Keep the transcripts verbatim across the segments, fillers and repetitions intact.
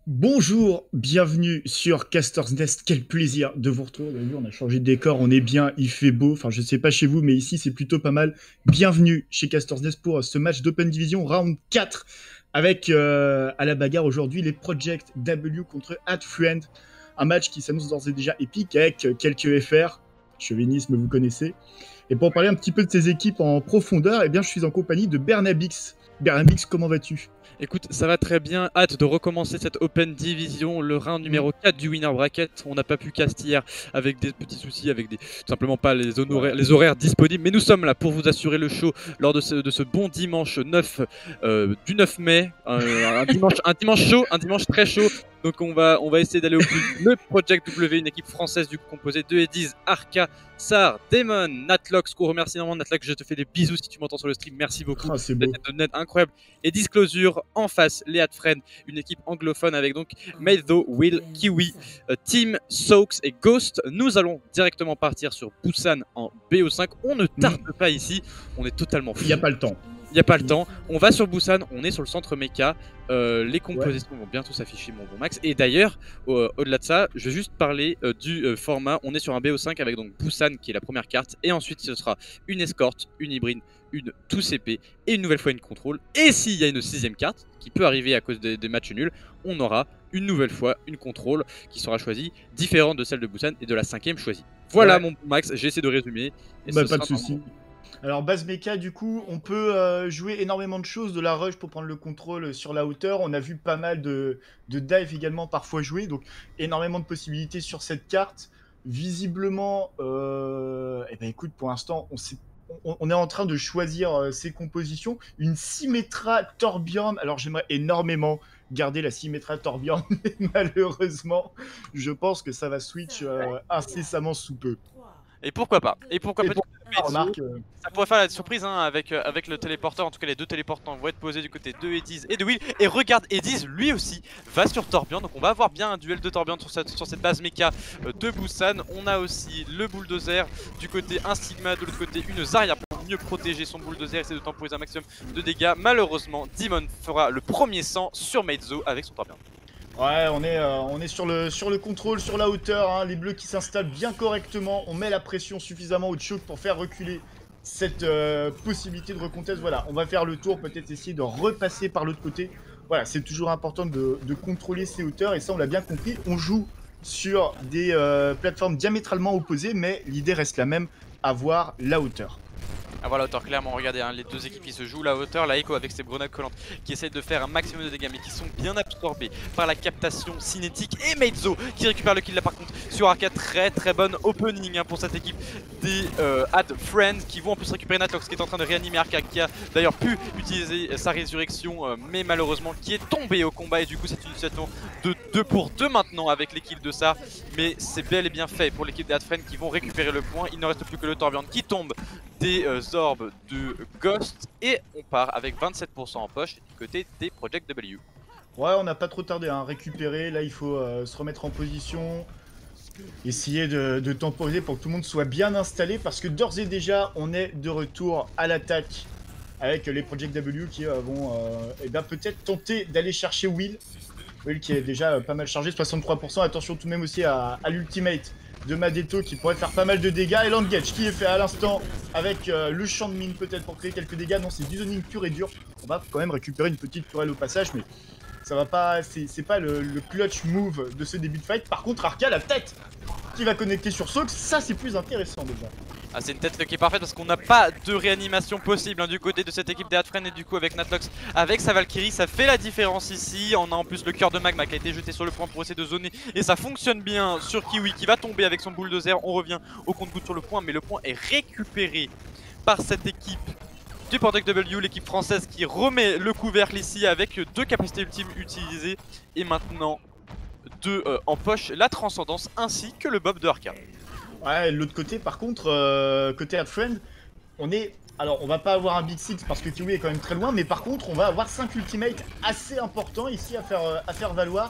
Bonjour, bienvenue sur Caster's Nest. Quel plaisir de vous retrouver. Vous avez vu, on a changé de décor, on est bien, il fait beau. Enfin, je sais pas chez vous, mais ici c'est plutôt pas mal. Bienvenue chez Caster's Nest pour ce match d'Open Division round quatre avec euh, à la bagarre aujourd'hui les Project W contre Adfriend. Un match qui s'annonce d'ores et déjà épique avec quelques F R. Chauvinisme, vous connaissez. Et pour parler un petit peu de ces équipes en profondeur, eh bien, je suis en compagnie de Bernabix. Bernabix, comment vas-tu ? Écoute, ça va très bien, hâte de recommencer cette Open Division, le round numéro quatre du Winner Bracket. On n'a pas pu cast hier avec des petits soucis, avec des, tout simplement pas les honoraires, les horaires disponibles. Mais nous sommes là pour vous assurer le show lors de ce, de ce bon dimanche neuf, euh, du neuf mai. Euh, un, dimanche, un dimanche chaud, un dimanche très chaud. Donc on va, on va essayer d'aller au plus vite. Le Project W, une équipe française du coup composée de Ediz, Arca, Sar, Damon, Natlox, qu'on remercie énormément. Natlox, je te fais des bisous si tu m'entends sur le stream, merci beaucoup. Ah, c'est beau. De net incroyable. Et Disclosure en face, les Adfriend, une équipe anglophone avec donc Maidho, Will, Kiwi, euh, Team, Soaks et Ghost. Nous allons directement partir sur Busan en B O cinq. On ne tarde mmh. pas ici, on est totalement fou. Il n'y a pas le temps. Il n'y a pas le temps. On va sur Busan, on est sur le centre méca. Euh, les compositions ouais. vont bientôt s'afficher, mon bon Max. Et d'ailleurs, euh, au-delà de ça, je vais juste parler euh, du euh, format. On est sur un B O cinq avec donc Busan qui est la première carte. Et ensuite, ce sera une escorte, une hybride, une tout C P et une nouvelle fois une contrôle. Et s'il y a une sixième carte, qui peut arriver à cause des, des matchs nuls, on aura une nouvelle fois une contrôle qui sera choisie, différente de celle de Busan et de la cinquième choisie. Voilà, ouais. mon bon Max, j'ai essayé de résumer. Et bah, pas de soucis. Alors base méca, du coup, on peut euh, jouer énormément de choses, de la rush pour prendre le contrôle sur la hauteur. On a vu pas mal de, de dive également parfois jouer, donc énormément de possibilités sur cette carte. Visiblement, euh, eh ben, écoute, pour l'instant, on, on, on est en train de choisir euh, ses compositions. Une Symmetra Torbjorn, alors j'aimerais énormément garder la Symmetra Torbjorn, mais malheureusement, je pense que ça va switch euh, incessamment sous peu. Et pourquoi pas Et pourquoi Et pas pour... remarque, euh... Ça pourrait faire la surprise hein, avec, euh, avec le téléporteur. En tout cas, les deux téléportants vont être posés du côté de Ediz et de Will. Et regarde, Ediz lui aussi va sur Torbjorn. Donc on va avoir bien un duel de Torbjorn sur cette, sur cette base méca euh, de Busan. On a aussi le bulldozer du côté, un Sigma de l'autre côté, une Zarya pour mieux protéger son bulldozer, essayer de temporiser un maximum de dégâts. Malheureusement, Demon fera le premier sang sur Maidho avec son Torbjorn. Ouais, on est, euh, on est sur, le, sur le contrôle, sur la hauteur, hein, les bleus qui s'installent bien correctement, on met la pression suffisamment au choke pour faire reculer cette euh, possibilité de recontest. Voilà, on va faire le tour, peut-être essayer de repasser par l'autre côté. Voilà, c'est toujours important de, de contrôler ces hauteurs, et ça on l'a bien compris, on joue sur des euh, plateformes diamétralement opposées, mais l'idée reste la même, avoir la hauteur. Ah voilà, hauteur, clairement, regardez, hein, les deux équipes qui se jouent la hauteur, la Echo avec ses grenades collantes qui essaient de faire un maximum de dégâts mais qui sont bien absorbés par la captation cinétique, et Maidho qui récupère le kill là par contre sur Arca. Très très bonne opening hein, pour cette équipe des euh, Adfriend qui vont en plus récupérer Natlox qui est en train de réanimer Arca, qui a d'ailleurs pu utiliser sa résurrection euh, mais malheureusement qui est tombé au combat, et du coup c'est une situation de deux pour deux maintenant avec l'équipe de Sar, mais c'est bel et bien fait pour l'équipe des Adfriend qui vont récupérer le point. Il ne reste plus que le Torbjorn qui tombe des euh, orbes de Ghost, et on part avec vingt-sept pour cent en poche du côté des Project W. Ouais, on n'a pas trop tardé à hein, récupérer. Là il faut euh, se remettre en position, essayer de, de temporiser pour que tout le monde soit bien installé, parce que d'ores et déjà on est de retour à l'attaque avec les Project W qui euh, vont euh, eh ben, peut-être tenter d'aller chercher Will. Will qui est déjà euh, pas mal chargé, soixante-trois pour cent. Attention tout de même aussi à, à l'ultimate de Madeto qui pourrait faire pas mal de dégâts, et l'engage qui est fait à l'instant avec euh, le champ de mine peut-être pour créer quelques dégâts. Non, c'est du zoning pur et dur. On va quand même récupérer une petite querelle au passage, mais ça va pas, c'est pas le, le clutch move de ce début de fight. Par contre, Arca, la tête qui va connecter sur Sox, ça c'est plus intéressant déjà. Ah, c'est une tête qui est parfaite parce qu'on n'a pas de réanimation possible hein, du côté de cette équipe des Adfriend, et du coup avec Natlox, avec sa Valkyrie, ça fait la différence ici. On a en plus le cœur de magma qui a été jeté sur le point pour essayer de zoner, et ça fonctionne bien sur Kiwi qui va tomber avec son bulldozer. On revient au compte-goutte sur le point, mais le point est récupéré par cette équipe du Project W, l'équipe française qui remet le couvercle ici avec deux capacités ultimes utilisées, et maintenant deux euh, en poche, la transcendance ainsi que le bob de Arca. Ouais, l'autre côté, par contre, euh, côté Adfriend, on est... Alors, on va pas avoir un Big Six parce que Kiwi est quand même très loin, mais par contre, on va avoir cinq ultimates assez importants ici à faire, euh, à faire valoir.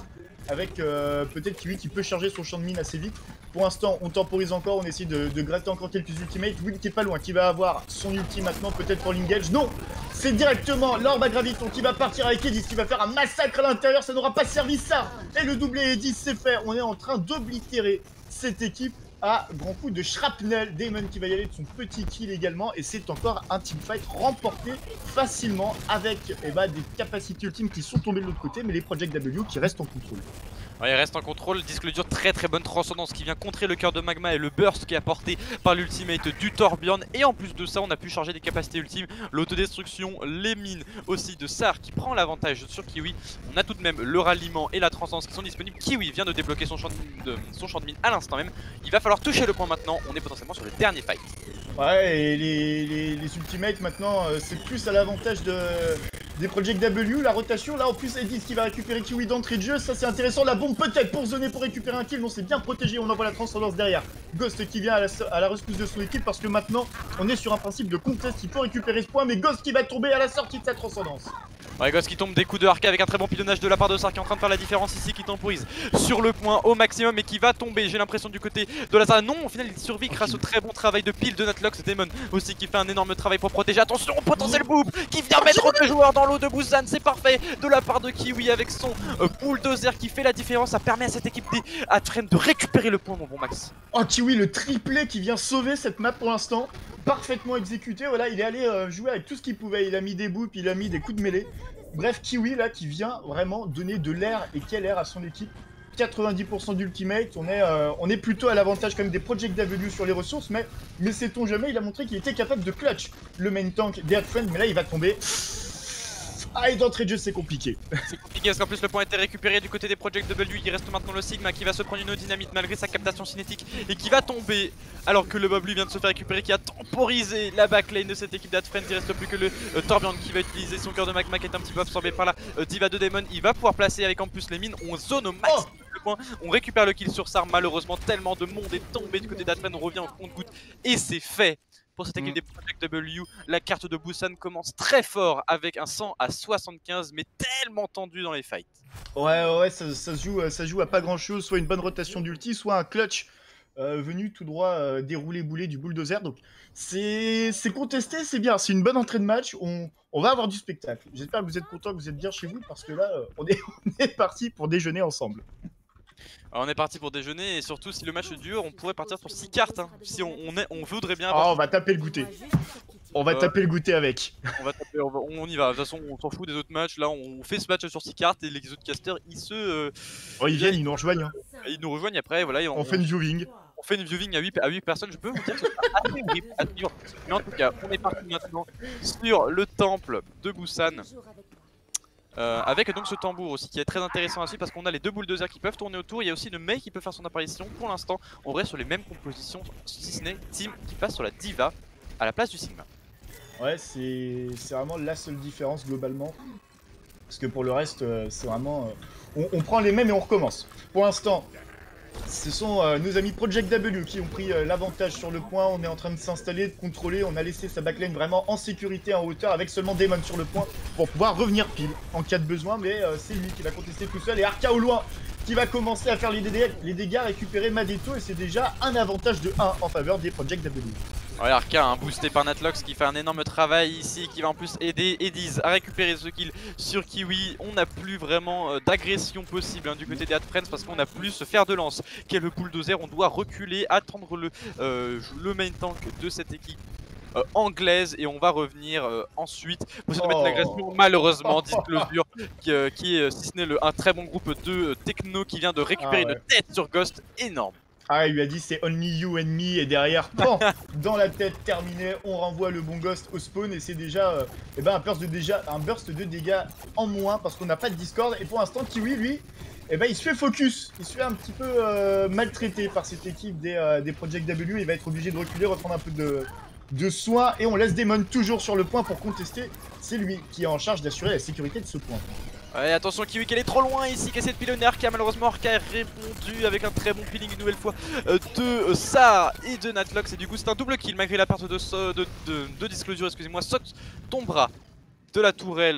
avec euh, peut-être Kiwi qui peut charger son champ de mine assez vite. Pour l'instant, on temporise encore, on essaie de, de gratter encore quelques ultimates. Will qui est pas loin, qui va avoir son ulti maintenant, peut-être pour l'engage. Non, c'est directement l'orbe à graviton qui va partir avec Edis, qui va faire un massacre à l'intérieur. Ça n'aura pas servi ça. Et le doublé Edis, c'est fait. On est en train d'oblitérer cette équipe à grand coup de shrapnel. Damon qui va y aller de son petit kill également. Et c'est encore un teamfight remporté facilement avec eh ben, des capacités ultimes qui sont tombées de l'autre côté. Mais les Project W qui restent en contrôle. Ouais, il reste en contrôle, disque dur, très très bonne transcendance qui vient contrer le cœur de magma et le burst qui est apporté par l'ultimate du Torbjorn. Et en plus de ça, on a pu charger des capacités ultimes, l'autodestruction, les mines aussi de Sar qui prend l'avantage sur Kiwi. On a tout de même le ralliement et la transcendance qui sont disponibles. Kiwi vient de débloquer son champ de mine, de, son champ de mine à l'instant même. Il va falloir toucher le point maintenant, on est potentiellement sur le dernier fight. Ouais, et les, les, les ultimates maintenant, euh, c'est plus à l'avantage de... des Project W, la rotation. Là en plus Edis qui va récupérer Kiwi d'entrée de jeu, ça c'est intéressant. La bombe peut-être pour zoner pour récupérer un kill, mais on s'est bien protégé, on envoie la transcendance derrière. Ghost qui vient à la, à la rescousse de son équipe parce que maintenant on est sur un principe de contest, il faut récupérer ce point, mais Ghost qui va tomber à la sortie de sa transcendance. Ouais, Ghost qui tombe des coups de Arca avec un très bon pilonnage de la part de Sar qui est en train de faire la différence ici, qui temporise sur le point au maximum et qui va tomber, j'ai l'impression, du côté de Lazare. Non, au final il survit grâce au très bon travail de pile de Natlox. Damon aussi qui fait un énorme travail pour protéger. Attention, potentiel boop qui vient mettre deux joueurs dans l'eau de Busan, c'est parfait de la part de Kiwi avec son euh, bulldozer qui fait la différence. Ça permet à cette équipe des Adframe de récupérer le point, mon bon Max. Oh, Kiwi, le triplé qui vient sauver cette map pour l'instant. Parfaitement exécuté, voilà, il est allé euh, jouer avec tout ce qu'il pouvait. Il a mis des boops, il a mis des coups de mêlée. Bref, Kiwi là qui vient vraiment donner de l'air, et quel air à son équipe. quatre-vingt-dix pour cent d'ultimate, on, est, euh, on est plutôt à l'avantage quand même des Project W sur les ressources, mais, mais sait-on jamais, il a montré qu'il était capable de clutch le main tank des Adframe, mais là il va tomber. Ah, et d'entrée de jeu c'est compliqué. C'est compliqué parce qu'en plus le point a été récupéré du côté des Project W. Il reste maintenant le Sigma qui va se prendre une dynamite malgré sa captation cinétique et qui va tomber alors que le Bob lui vient de se faire récupérer, qui a temporisé la backline de cette équipe d'Adframe. Il reste plus que le euh, Torbjorn qui va utiliser son cœur de magma qui est un petit peu absorbé par la euh, diva de Damon. Il va pouvoir placer avec en plus les mines. On zone au max. Oh, le point. On récupère le kill sur Sar. Malheureusement tellement de monde est tombé du côté d'Adframe. On revient au compte-goutte et c'est fait. Pour cette équipe mmh. des Project W, la carte de Busan commence très fort avec un cent à soixante-quinze, mais tellement tendu dans les fights. Ouais, ouais, ça, ça, se joue, ça se joue à pas grand chose, soit une bonne rotation d'ulti, soit un clutch euh, venu tout droit euh, dérouler bouler du bulldozer. Donc c'est contesté, c'est bien, c'est une bonne entrée de match, on, on va avoir du spectacle. J'espère que vous êtes contents, que vous êtes bien chez vous, parce que là, euh, on est, on est parti pour déjeuner ensemble. Alors on est parti pour déjeuner et surtout si le match dure, on pourrait partir sur six cartes hein. Si on, on, est, on voudrait bien avoir... Oh, on va taper le goûter. On va euh, taper le goûter avec. On va taper, on, va, on y va. De toute façon, on s'en fout des autres matchs. Là, on fait ce match sur six cartes et les autres casters, ils se... Euh, oh, ils viennent, ils nous rejoignent. Hein. Ils nous rejoignent après, voilà. On, on fait une viewing. On fait une viewing à huit, à huit personnes, je peux vous dire que c'est assez horrible à suivre. Mais en tout cas, on est parti maintenant sur le temple de Busan. Euh, avec donc ce tambour aussi qui est très intéressant à suivre parce qu'on a les deux bulldozers qui peuvent tourner autour. Il y a aussi le Mei qui peut faire son apparition. Pour l'instant, on reste sur les mêmes compositions, si ce n'est Team qui passe sur la Diva à la place du Sigma. Ouais, c'est vraiment la seule différence globalement. Parce que pour le reste, euh, c'est vraiment... Euh, on, on prend les mêmes et on recommence. Pour l'instant, ce sont euh, nos amis Project W qui ont pris euh, l'avantage sur le point. On est en train de s'installer, de contrôler. On a laissé sa backline vraiment en sécurité, en hauteur, avec seulement Damon sur le point pour pouvoir revenir pile en cas de besoin. Mais euh, c'est lui qui va contester tout seul. Et Arca au loin qui va commencer à faire les dégâts, les dégâts récupérer Madeto. Et c'est déjà un avantage de un en faveur des Project W. Ouais, Arca hein, boosté par Natlox qui fait un énorme travail ici, qui va en plus aider Edis à récupérer ce kill sur Kiwi. On n'a plus vraiment euh, d'agression possible hein, du côté des Adframe parce qu'on n'a plus ce fer de lance qui est le bulldozer. On doit reculer, attendre le, euh, le main tank de cette équipe euh, anglaise et on va revenir euh, ensuite pour essayer de mettre une agression. Malheureusement, Disclosure qui, euh, qui est, si ce n'est un très bon groupe de euh, techno qui vient de récupérer ah ouais. une tête sur Ghost énorme. Ah, il lui a dit c'est only you and me, et derrière, pan, dans la tête, terminé, on renvoie le bon Ghost au spawn, et c'est déjà euh, eh ben, un, burst de déjà, un burst de dégâts en moins, parce qu'on n'a pas de Discord, et pour l'instant, Kiwi, lui, eh ben, il se fait focus, il se fait un petit peu euh, maltraité par cette équipe des, euh, des Project W, il va être obligé de reculer, reprendre un peu de, de soin, et on laisse Damon toujours sur le point pour contester, c'est lui qui est en charge d'assurer la sécurité de ce point. Ouais, attention Kiwi qui est trop loin ici, qui essaie de pilonner Arca. Malheureusement Arca a répondu avec un très bon peeling une nouvelle fois euh, de euh, Sar et de Natlox. Et du coup c'est un double kill malgré la perte de, so de, de, de Disclosure, excusez-moi. Sox tombera de la tourelle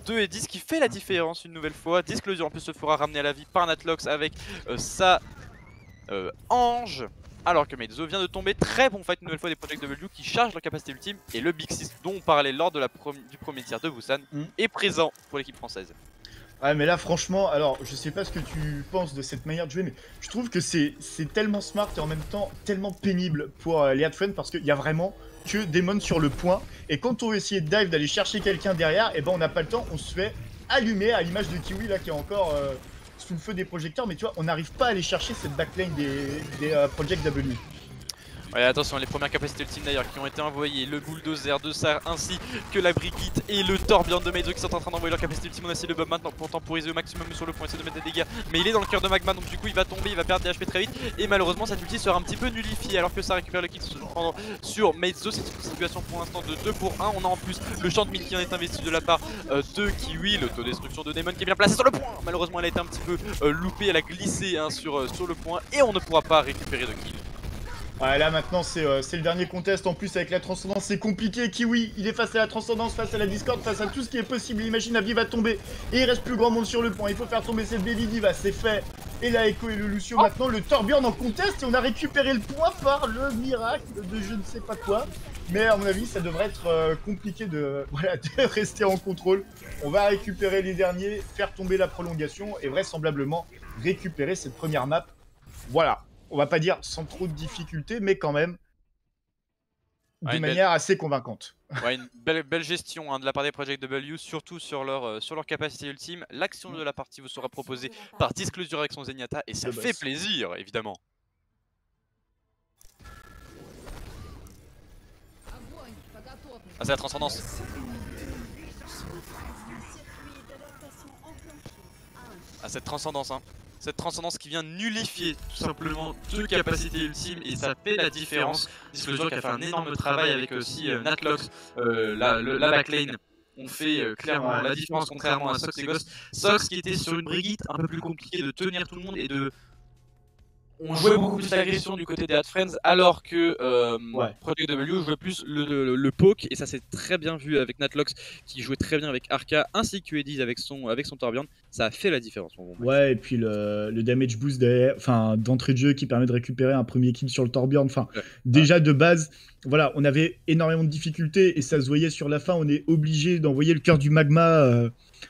deux et dix qui fait la différence une nouvelle fois. Disclosure en plus se fera ramener à la vie par Natlox avec euh, sa euh, Ange. Alors que Meizo vient de tomber. Très bon fight une nouvelle fois des Project W qui chargent leur capacité ultime. Et le Big Six dont on parlait lors de la du premier tir de Busan mm. est présent pour l'équipe française. Ouais mais là franchement, alors je sais pas ce que tu penses de cette manière de jouer, mais je trouve que c'est tellement smart et en même temps tellement pénible pour euh, les Adfriend parce qu'il y a vraiment que Demon sur le point. Et quand on veut essayer de dive, d'aller chercher quelqu'un derrière, et ben on n'a pas le temps, on se fait allumer à l'image de Kiwi là qui est encore euh, sous le feu des projecteurs. Mais tu vois, on n'arrive pas à aller chercher cette backline des, des euh, Project W. Ouais, attention, les premières capacités ultimes d'ailleurs qui ont été envoyées, le bulldozer de Sar ainsi que la briquette et le Torbjorn de Meizo qui sont en train d'envoyer leur capacité ultime. On a essayé le bomb maintenant pour temporiser au maximum sur le point, essayer de mettre des dégâts, mais il est dans le cœur de magma donc du coup il va tomber, il va perdre des H P très vite et malheureusement cette ulti sera un petit peu nullifiée alors que ça récupère le kill sur Meizo. C'est une situation pour l'instant de deux pour un. On a en plus le champ de mine qui en est investi de la part euh, de Kiwi, l'autodestruction de Demon qui est bien placée sur le point. Malheureusement elle a été un petit peu euh, loupée, elle a glissé hein, sur, euh, sur le point et on ne pourra pas récupérer de kill. Ouais, là maintenant c'est euh, le dernier contest en plus avec la transcendance, c'est compliqué. Kiwi il est face à la transcendance, face à la discorde, face à tout ce qui est possible. Imagine la vie va tomber et il reste plus grand monde sur le point. Il faut faire tomber cette Baby Diva, c'est fait. Et la Echo et le Lucio oh. Maintenant le Torbjorn en contest et on a récupéré le point par le miracle de je ne sais pas quoi. Mais à mon avis ça devrait être euh, compliqué de, voilà, de rester en contrôle. On va récupérer les derniers, faire tomber la prolongation et vraisemblablement récupérer cette première map. Voilà. On va pas dire sans trop de difficultés, mais quand même de ouais, manière belle... assez convaincante. Ouais, une belle, belle gestion hein, de la part des Project W, surtout sur leur, euh, sur leur capacité ultime. L'action de la partie vous sera proposée par Disclosure avec son Zenyatta et ça fait plaisir, évidemment. Ah, c'est la transcendance. Ah, cette transcendance, hein. Cette transcendance qui vient nullifier tout simplement deux capacités ultimes et ça fait la différence. Disclosure qui a fait un énorme travail avec aussi euh, Natlox, euh, la, le, la backline. On fait euh, clairement ouais. la différence contrairement à Sox et Ghost. Sox qui était sur une brigitte un peu plus compliqué de tenir tout le monde et de... On jouait beaucoup plus l'agression du côté des Hot Friends alors que euh, ouais. Project W jouait plus le, le, le poke et ça c'est très bien vu avec Natlox qui jouait très bien avec Arca ainsi que Eddies avec son, avec son Torbjorn. Ça a fait la différence. Bon, ouais et puis le, le damage boost d'entrée de jeu qui permet de récupérer un premier kill sur le Torbjorn. Enfin, ouais. Déjà ouais. de base, voilà, on avait énormément de difficultés et ça se voyait sur la fin. On est obligé d'envoyer le cœur du magma euh,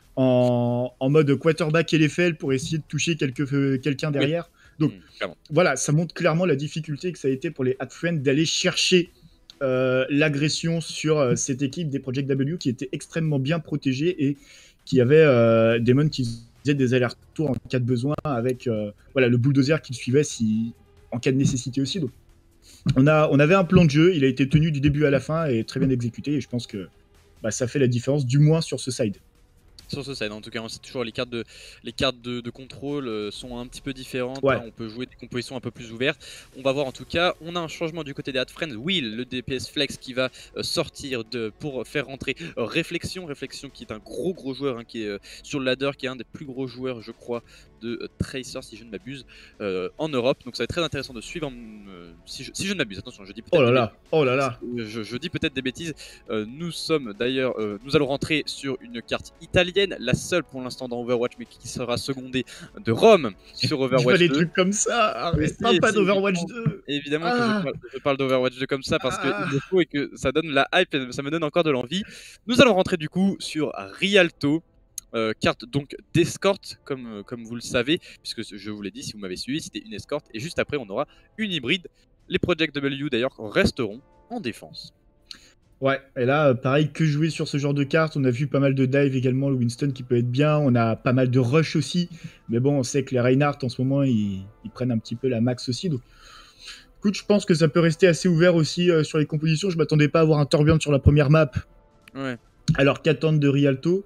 en, en mode quarterback L F L pour essayer de toucher euh, quelqu'un derrière. Oui. Donc mmh, voilà, ça montre clairement la difficulté que ça a été pour les Adfriend d'aller chercher euh, l'agression sur euh, cette équipe des Project W qui était extrêmement bien protégée et qui avait euh, Demon qui faisait des allers-retours en cas de besoin avec euh, voilà, le bulldozer qui le suivait si, en cas de nécessité aussi. Donc, on, a, on avait un plan de jeu, il a été tenu du début à la fin et très bien exécuté et je pense que bah, ça fait la différence du moins sur ce side. Sur ce side, en tout cas, c'est toujours les cartes de, les cartes de, de contrôle euh, sont un petit peu différentes. Ouais. Hein, on peut jouer des compositions un peu plus ouvertes. On va voir en tout cas. On a un changement du côté des Adfriend. Will, le D P S Flex, qui va euh, sortir de, pour faire rentrer euh, Réflexion. Réflexion qui est un gros gros joueur, hein, qui est euh, sur le ladder, qui est un des plus gros joueurs, je crois, de euh, Tracer, si je ne m'abuse, euh, en Europe. Donc ça va être très intéressant de suivre. Euh, si, je, si je ne m'abuse, attention, je dis peut-être. Oh là là, oh là là. Je, je dis peut-être des bêtises. Euh, nous sommes d'ailleurs, euh, nous allons rentrer sur une carte italienne, la seule pour l'instant dans Overwatch, mais qui sera secondée de Rome sur Overwatch deux. Tu vois les trucs comme ça, arrête, si, pas, si, pas d'Overwatch deux. Évidemment ah. que je parle, je parle d'Overwatch deux comme ça parce ah. qu'il le faut et que ça donne la hype et ça me donne encore de l'envie. Nous allons rentrer du coup sur Rialto. Euh, carte donc d'escorte comme, euh, comme vous le savez, puisque je vous l'ai dit si vous m'avez suivi, c'était une escorte et juste après on aura une hybride. Les Project W d'ailleurs resteront en défense. Ouais, et là, pareil, que jouer sur ce genre de carte. On a vu pas mal de dive également, le Winston qui peut être bien. On a pas mal de rush aussi. Mais bon, on sait que les Reinhardt, en ce moment, ils, ils prennent un petit peu la max aussi. Donc, écoute, je pense que ça peut rester assez ouvert aussi euh, sur les compositions. Je m'attendais pas à avoir un Torbjorn sur la première map. Ouais. Alors qu'attendre de Rialto.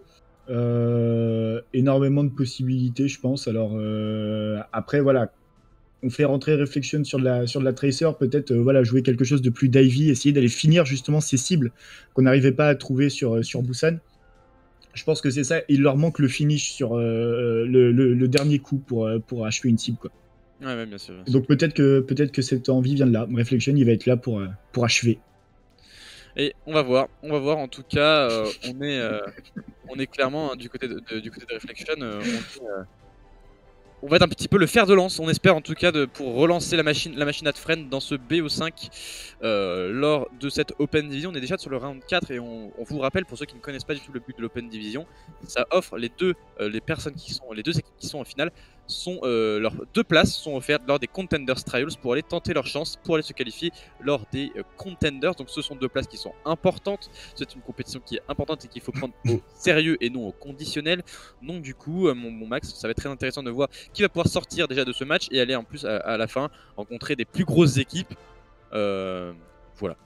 Euh, énormément de possibilités, je pense. Alors, euh, après, voilà. On fait rentrer Reflection sur de la, sur de la Tracer, peut-être euh, voilà, jouer quelque chose de plus divey, essayer d'aller finir justement ces cibles qu'on n'arrivait pas à trouver sur, sur Busan. Je pense que c'est ça, il leur manque le finish sur euh, le, le, le dernier coup pour, pour achever une cible, quoi. Ouais, ouais, bien sûr. Bien sûr. Donc peut-être que, peut-être que cette envie vient de là. Reflection, il va être là pour, pour achever. Et on va voir, on va voir en tout cas, euh, on, est, euh, on est clairement hein, du, côté de, de, du côté de Reflection, euh, on, est, euh, on va être un petit peu le fer de lance, on espère en tout cas de, pour relancer la machine, la machine at friend dans ce B O cinq euh, lors de cette Open Division. On est déjà sur le round quatre et on, on vous rappelle, pour ceux qui ne connaissent pas du tout le but de l'Open Division, ça offre les deux, euh, les personnes qui sont, les deux équipes qui sont en finale, sont, euh, leurs deux places sont offertes lors des Contenders Trials pour aller tenter leur chance, pour aller se qualifier lors des euh, Contenders. Donc ce sont deux places qui sont importantes, c'est une compétition qui est importante et qu'il faut prendre au sérieux et non au conditionnel. Donc du coup, euh, mon, mon Max, ça va être très intéressant de voir qui va pouvoir sortir déjà de ce match et aller en plus à, à la fin rencontrer des plus grosses équipes. Euh, voilà.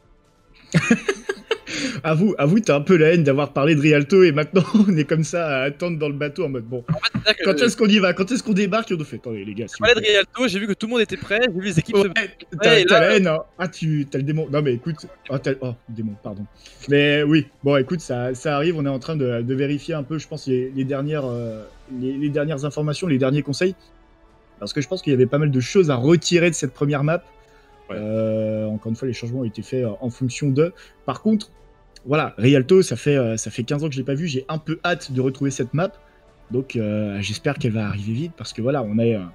Avoue, avoue, t'as un peu la haine d'avoir parlé de Rialto et maintenant on est comme ça à attendre dans le bateau en mode bon. En fait, quand est-ce qu'on y va? Quand est-ce qu'on débarque? Et on nous fait attendez les gars. Si je parlais de Rialto, j'ai vu que tout le monde était prêt, j'ai vu les équipes. Ouais, se... T'as là... la haine, hein. Ah, tu as le démon. Non, mais écoute. Oh, oh, démon, pardon. Mais oui, bon, écoute, ça, ça arrive. On est en train de, de vérifier un peu, je pense, les, les, dernières, euh, les, les dernières informations, les derniers conseils. Parce que je pense qu'il y avait pas mal de choses à retirer de cette première map. Ouais. Euh, encore une fois, les changements ont été faits en fonction de. Par contre, voilà, Rialto, ça fait, euh, ça fait quinze ans que je l'ai pas vu. J'ai un peu hâte de retrouver cette map. Donc, euh, j'espère qu'elle va arriver vite. Parce que voilà, on est, euh,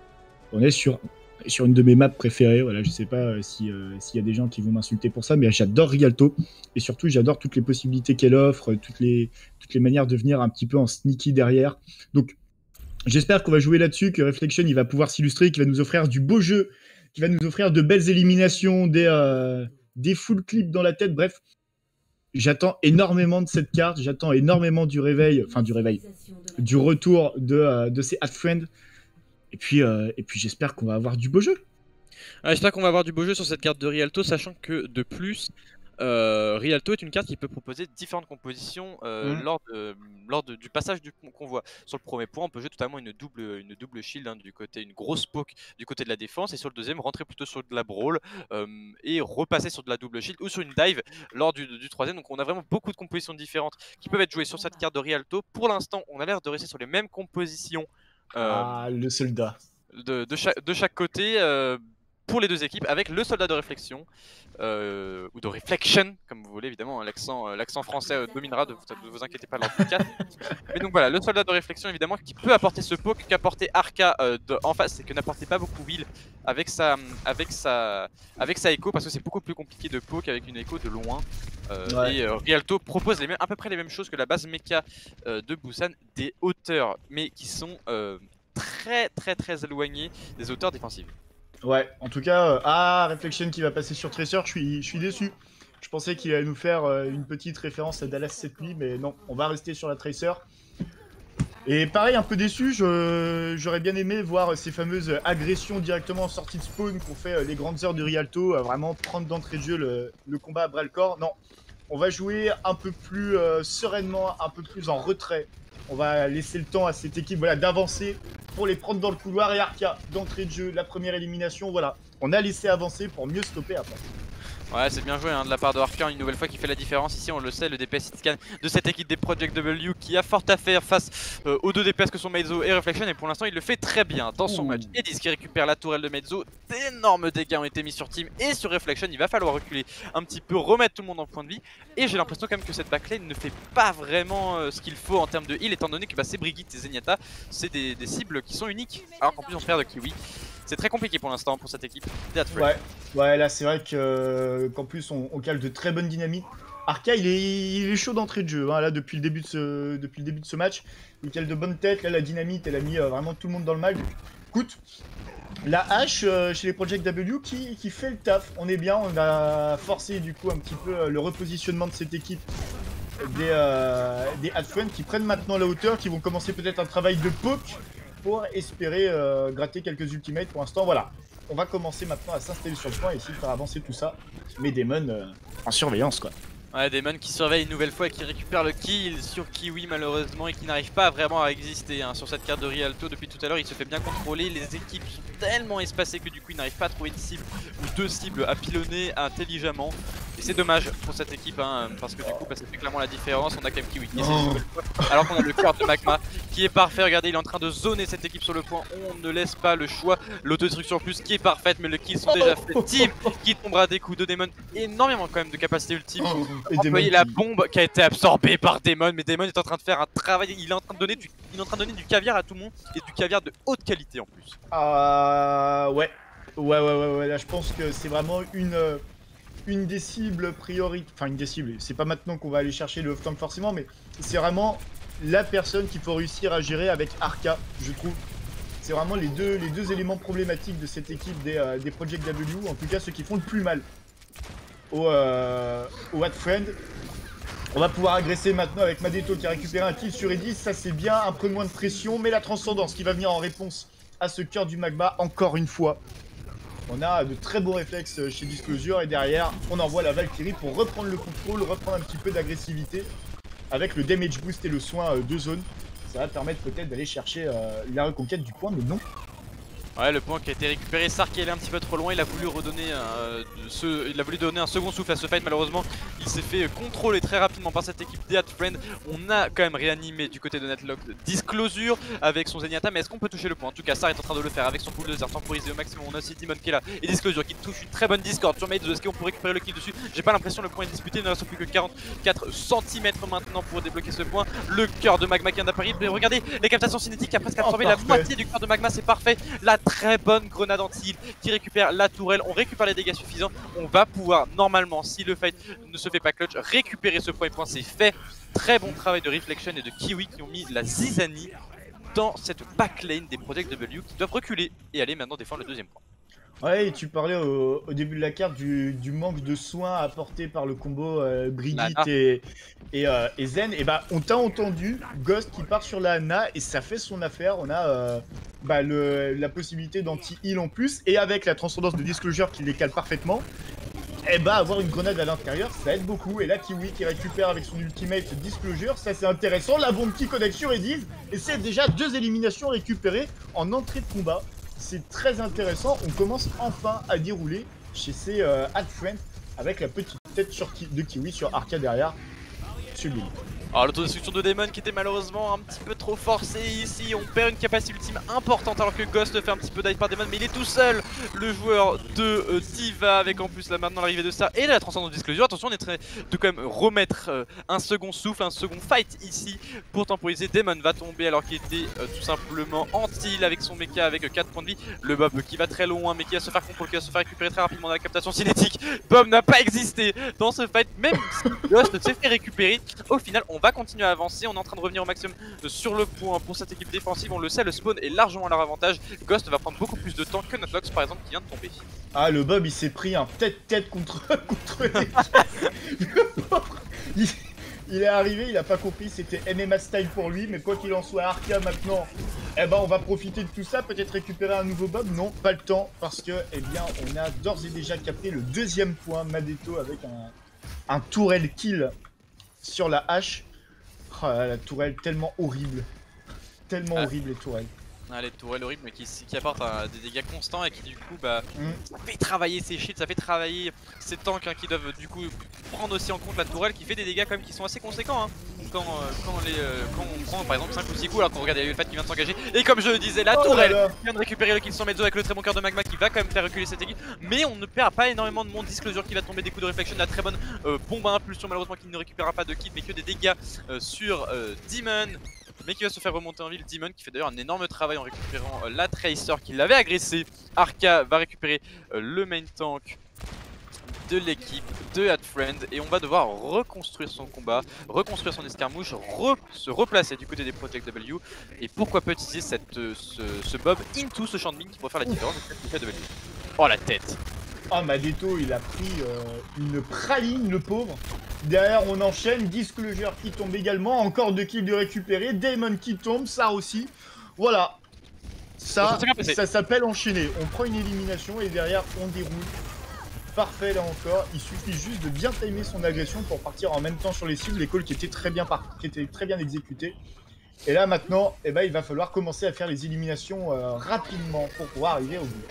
on est sur, sur une de mes maps préférées. Voilà, je sais pas euh, si, euh, s'il y a des gens qui vont m'insulter pour ça. Mais j'adore Rialto. Et surtout, j'adore toutes les possibilités qu'elle offre. Toutes les, toutes les manières de venir un petit peu en sneaky derrière. Donc, j'espère qu'on va jouer là-dessus. Que Reflection, il va pouvoir s'illustrer. Qu'il va nous offrir du beau jeu. Qu'il va nous offrir de belles éliminations. Des, euh, des full clips dans la tête. Bref. J'attends énormément de cette carte, j'attends énormément du réveil, enfin du réveil, du retour de, euh, de ces Adfriend. Et puis, euh, et puis j'espère qu'on va avoir du beau jeu. Ouais, j'espère qu'on va avoir du beau jeu sur cette carte de Rialto, sachant que de plus, euh, Rialto est une carte qui peut proposer différentes compositions euh, mmh. lors, de, lors de, du passage du convoi. Sur le premier point, on peut jouer totalement une double, une double shield, hein, du côté, une grosse poke du côté de la défense, et sur le deuxième, rentrer plutôt sur de la brawl euh, et repasser sur de la double shield ou sur une dive lors du, du troisième. Donc on a vraiment beaucoup de compositions différentes qui peuvent être jouées sur cette carte de Rialto. Pour l'instant, on a l'air de rester sur les mêmes compositions. Euh, ah, le soldat. De, de, chaque, de chaque côté. Euh, pour les deux équipes, avec le soldat de réflexion, euh, ou de reflection, comme vous voulez évidemment, hein, l'accent euh, l'accent français euh, dominera, ne vous, de vous inquiétez pas lors du podcast. Mais donc voilà, le soldat de réflexion évidemment qui peut apporter ce poke qu'apportait Arca euh, de, en face, et que n'apportait pas beaucoup Will avec sa, avec sa, avec sa écho, parce que c'est beaucoup plus compliqué de poke avec une écho de loin. Euh, ouais. Et euh, Rialto propose les mêmes, à peu près les mêmes choses que la base mecha euh, de Busan, des hauteurs, mais qui sont euh, très très très éloignées des hauteurs défensives. Ouais, en tout cas, euh, ah, Reflection qui va passer sur Tracer, je suis, je suis déçu. Je pensais qu'il allait nous faire euh, une petite référence à Dallas cette nuit, mais non, on va rester sur la Tracer. Et pareil, un peu déçu, j'aurais bien aimé voir ces fameuses agressions directement en sortie de spawn qu'ont fait euh, les grandes heures de Rialto, à vraiment prendre d'entrée de jeu le, le combat à bras-le-corps. Non, on va jouer un peu plus euh, sereinement, un peu plus en retrait. On va laisser le temps à cette équipe voilà, d'avancer pour les prendre dans le couloir. Et Arca, d'entrée de jeu, la première élimination, voilà. On a laissé avancer pour mieux stopper après. Ouais, c'est bien joué hein, de la part de Arca, une nouvelle fois qui fait la différence. Ici, on le sait, le D P S hitscan de cette équipe des Project W qui a fort à faire face euh, aux deux D P S que sont Meizo et Reflection. Et pour l'instant, il le fait très bien dans son Ouh. match. Edis qui récupère la tourelle de Meizo. D'énormes dégâts ont été mis sur Team et sur Reflection. Il va falloir reculer un petit peu, remettre tout le monde en point de vie. Et j'ai l'impression quand même que cette backlane ne fait pas vraiment euh, ce qu'il faut en termes de heal, étant donné que bah, c'est Brigitte et Zenyatta, c'est des, des cibles qui sont uniques. Alors qu'en plus, on se perd de Kiwi. C'est très compliqué pour l'instant pour cette équipe. Ouais, ouais, là c'est vrai qu'en euh, qu'en plus on, on cale de très bonnes dynamiques. Arca il est, il est chaud d'entrée de jeu, hein, là depuis le, début de ce, depuis le début de ce match. Il cale de bonnes têtes, là la dynamite elle a mis euh, vraiment tout le monde dans le mal. Écoute, la hache euh, chez les Project W qui, qui fait le taf, on est bien, on a forcé du coup un petit peu euh, le repositionnement de cette équipe. Des, euh, des Adfriend qui prennent maintenant la hauteur, qui vont commencer peut-être un travail de poke pour espérer euh, gratter quelques ultimates. Pour l'instant, voilà. On va commencer maintenant à s'installer sur le point et essayer de faire avancer tout ça. Mais Damon euh, en surveillance, quoi. Ouais, Damon qui surveille une nouvelle fois et qui récupère le kill sur Kiwi malheureusement et qui n'arrive pas vraiment à exister hein, sur cette carte de Rialto depuis tout à l'heure. Il se fait bien contrôler, les équipes sont tellement espacées que du coup il n'arrive pas à trouver une cible ou deux cibles à pilonner intelligemment. Et c'est dommage pour cette équipe, hein, parce que du coup bah, ça fait clairement la différence. On a quand même Kiwi qui essaie de jouer le point, alors qu'on a le cœur de Magma qui est parfait. Regardez, il est en train de zoner cette équipe sur le point. On ne laisse pas le choix. L'autodestruction en plus qui est parfaite, mais le kills sont déjà faits. Team qui tombera des coups de Daemon. Énormément quand même de capacité ultime. Et Employer la bombe qui a été absorbée par Daemon, mais Daemon est en train de faire un travail. Il est en train de donner du, il est en train de donner du caviar à tout le monde et du caviar de haute qualité en plus. Ah ouais. Ouais, ouais, ouais, ouais, là je pense que c'est vraiment une, euh, une des cibles prioritaires. Enfin, une des cibles, c'est pas maintenant qu'on va aller chercher le off-tank forcément, mais c'est vraiment la personne qu'il faut réussir à gérer avec Arca, je trouve. C'est vraiment les deux, les deux éléments problématiques de cette équipe des, euh, des Project W, en tout cas ceux qui font le plus mal au, euh, au Adfriend. On va pouvoir agresser maintenant avec Madeto qui a récupéré un kill sur Edis, ça c'est bien, un peu moins de pression, mais la transcendance qui va venir en réponse à ce cœur du Magma, encore une fois. On a de très beaux réflexes chez Disclosure et derrière on envoie la Valkyrie pour reprendre le contrôle, reprendre un petit peu d'agressivité avec le damage boost et le soin de zone. Ça va permettre peut-être d'aller chercher euh, la reconquête du point, mais non. Ouais, le point qui a été récupéré, Sark est allé un petit peu trop loin, il a voulu redonner euh, ce, il a voulu donner un second souffle à ce fight, malheureusement il s'est fait contrôler très rapidement par cette équipe des Adfriend. On a quand même réanimé du côté de Netlock Disclosure avec son Zenyatta, mais est-ce qu'on peut toucher le point? En tout cas, Sark est en train de le faire avec son pool de laser temporisé au maximum. On a aussi Demon qui est là et Disclosure qui touche une très bonne discorde sur Maids. Est-ce qu'on peut récupérer le kill dessus? J'ai pas l'impression, le point est disputé, il ne reste plus que quarante-quatre centimètres maintenant pour débloquer ce point. Le cœur de Magma qui vient d'apparaître, mais regardez les captations cinétiques qui a presque absorbé oh, la moitié du cœur de Magma, c'est parfait. La très bonne grenade anti-heal qui récupère la tourelle, on récupère les dégâts suffisants, on va pouvoir normalement, si le fight ne se fait pas clutch, récupérer ce point et point, c'est fait. Très bon travail de Reflection et de Kiwi qui ont mis la zizanie dans cette backlane des Project W qui doivent reculer et aller maintenant défendre le deuxième point. Ouais, et tu parlais au, au début de la carte du, du manque de soins apporté par le combo euh, Brigitte et, et, euh, et Zen. Et bah, on t'a entendu, Ghost qui part sur la Hanna et ça fait son affaire. On a euh, bah, le, la possibilité d'anti-heal en plus et avec la transcendance de Disclosure qui les cale parfaitement. Et bah, avoir une grenade à l'intérieur, ça aide beaucoup. Et là, Kiwi qui récupère avec son ultimate Disclosure, ça c'est intéressant. La bombe qui connecte sur Edis et c'est déjà deux éliminations récupérées en entrée de combat. C'est très intéressant, on commence enfin à dérouler chez ces euh, Adfriend avec la petite tête sur ki de Kiwi sur Arca derrière, sublime. Alors l'autodestruction de Daemon qui était malheureusement un petit peu trop forcée ici, on perd une capacité ultime importante alors que Ghost fait un petit peu dive par Daemon, mais il est tout seul, le joueur de euh, Diva, avec en plus là maintenant l'arrivée de ça et de la transcendance de Disclosure. Attention, on est très de quand même remettre euh, un second souffle, un second fight ici pour temporiser. Daemon va tomber alors qu'il était euh, tout simplement anti-heal avec son mecha avec euh, quatre points de vie. Le Bob qui va très loin mais qui va se faire contrôler, qui va se faire récupérer très rapidement dans la captation cinétique. Bob n'a pas existé dans ce fight, même si Ghost s'est fait récupérer. Au final, on va continuer à avancer, on est en train de revenir au maximum sur le point pour cette équipe défensive, on le sait, le spawn est largement à leur avantage. Ghost va prendre beaucoup plus de temps que Notlox par exemple qui vient de tomber. Ah, le Bob il s'est pris un tête-tête contre, contre les il, il est arrivé, il a pas compris, c'était M M A style pour lui, mais quoi qu'il en soit, Arca maintenant, eh ben on va profiter de tout ça, peut-être récupérer un nouveau Bob. Non, pas le temps, parce que eh bien on a d'ores et déjà capté le deuxième point, Madeto avec un, un tourelle kill sur la hache. Oh, la tourelle tellement horrible, tellement ah. horrible les tourelles. Ah, les tourelles horribles mais qui, qui apportent euh, des dégâts constants et qui du coup bah mm. ça fait travailler ses shields, ça fait travailler ces tanks hein, qui doivent du coup prendre aussi en compte la tourelle qui fait des dégâts quand même qui sont assez conséquents hein, quand, euh, quand, les, euh, quand on prend par exemple cinq ou six coups alors qu'on regarde le fait qui vient de s'engager. Et comme je le disais, la oh tourelle là là. vient de récupérer le kill sur Mezzo avec le très bon cœur de Magma qui va quand même faire reculer cette équipe. Mais on ne perd pas énormément de monde. Disclosure qui va tomber des coups de Reflection, la très bonne euh, bombe à impulsion malheureusement qui ne récupérera pas de kill mais que des dégâts euh, sur euh, Demon. Mais qui va se faire remonter en ville. Demon qui fait d'ailleurs un énorme travail en récupérant euh, la Tracer qui l'avait agressé. Arca va récupérer euh, le main tank de l'équipe de Adfriend et on va devoir reconstruire son combat, reconstruire son escarmouche, re se replacer du côté des Project W et pourquoi pas utiliser cette, euh, ce, ce Bob into ce champ de mine qui pourrait faire la différence de W. Oh la tête. Oh Madeto il a pris euh, une praline le pauvre. Derrière on enchaîne, Disclosure qui tombe également, encore deux kills de récupérer, Daemon qui tombe, ça aussi. Voilà, ça, ça s'appelle enchaîner. On prend une élimination et derrière on déroule. Parfait là encore, il suffit juste de bien timer son agression pour partir en même temps sur les cibles, les calls qui étaient très bien, par... qui étaient très bien exécutés. Et là maintenant, eh ben, il va falloir commencer à faire les éliminations euh, rapidement pour pouvoir arriver au bout.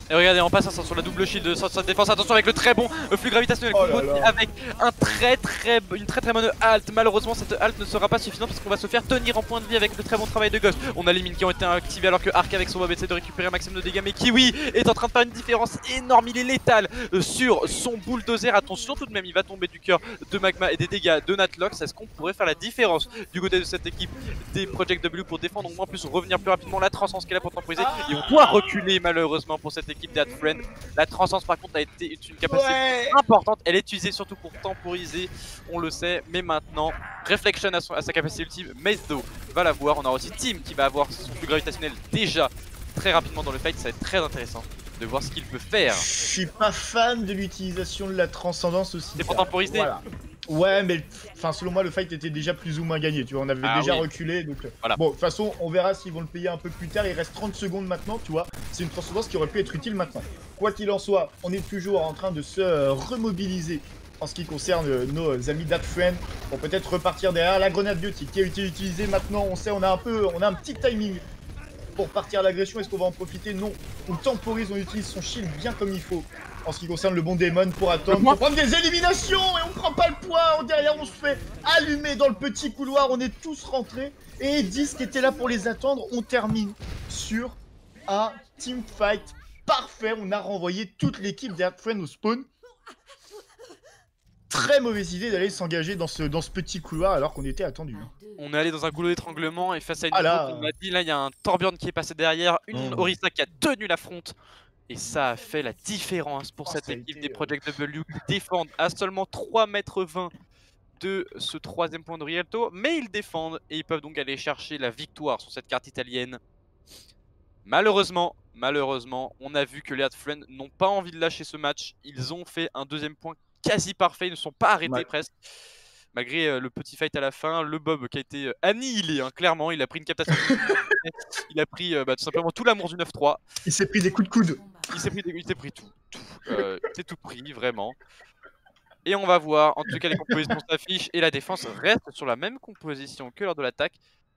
Et regardez, en passant sur la double shield, sur sa défense, attention avec le très bon flux gravitationnel Oh là là. avec un très très une très très bonne halte. Malheureusement cette halte ne sera pas suffisante parce qu'on va se faire tenir en point de vie avec le très bon travail de Ghost. On a les mines qui ont été activées alors que Arc avec son mob essaie de récupérer un maximum de dégâts, mais Kiwi est en train de faire une différence énorme, il est létal sur son bulldozer. Attention tout de même, il va tomber du cœur de Magma et des dégâts de Natlox. Est-ce qu'on pourrait faire la différence du côté de cette équipe des Project W pour défendre, ou en plus revenir plus rapidement? La transcendance qu'elle a pour temporiser, et on doit reculer malheureusement pour cette équipe d'Adfriend. La transcendance par contre a été une capacité Ouais. importante, elle est utilisée surtout pour temporiser, on le sait, mais maintenant Reflection à, son, à sa capacité ultime, Mazedo va l'avoir. On aura aussi Team qui va avoir son flux gravitationnel déjà très rapidement dans le fight. Ça va être très intéressant de voir ce qu'il peut faire. Je suis pas fan de l'utilisation de la transcendance aussi. C'est pour temporiser. Voilà. Ouais, mais enfin selon moi le fight était déjà plus ou moins gagné, tu vois, on avait Ah déjà oui. reculé, donc Voilà. bon, de toute façon on verra s'ils vont le payer un peu plus tard. Il reste trente secondes maintenant, tu vois, c'est une transcendance qui aurait pu être utile maintenant. Quoi qu'il en soit, on est toujours en train de se euh, remobiliser en ce qui concerne euh, nos amis d'Adfriend pour peut-être repartir derrière. La grenade biotique qui a été utilisée maintenant, on sait, on a un peu, on a un petit timing pour partir à l'agression. Est-ce qu'on va en profiter? Non, on temporise, on utilise son shield bien comme il faut en ce qui concerne le bon démon pour attendre, pour prendre des éliminations, et on prend pas le point. Derrière on se fait allumer dans le petit couloir, on est tous rentrés, et dix qui était là pour les attendre. On termine sur un teamfight parfait, on a renvoyé toute l'équipe d'Adfriend au spawn. Très mauvaise idée d'aller s'engager dans ce, dans ce petit couloir alors qu'on était attendu. Hein. On est allé dans un goulot d'étranglement et face à une ah là. on m'a dit là il y a un Torbjorn qui est passé derrière, une mmh. Orisa qui a tenu la fronte. Et ça a fait la différence pour oh, cette équipe été, des euh... Project W qui défendent à seulement trois mètres vingt de ce troisième point de Rialto. Mais ils défendent et ils peuvent donc aller chercher la victoire sur cette carte italienne. Malheureusement, malheureusement, on a vu que les Adfriend n'ont pas envie de lâcher ce match. Ils ont fait un deuxième point quasi parfait, ils ne sont pas arrêtés ouais. presque. Malgré euh, le petit fight à la fin, le Bob qui a été euh, annihilé, hein, clairement, il a pris une captation. il a pris euh, bah, tout simplement tout l'amour du neuf trois. Il s'est pris des coups de coude. Il s'est pris, des... pris tout. tout. Euh, c'est tout pris, vraiment. Et on va voir, en tout cas, les compositions s'affichent et la défense reste sur la même composition que lors de l'attaque.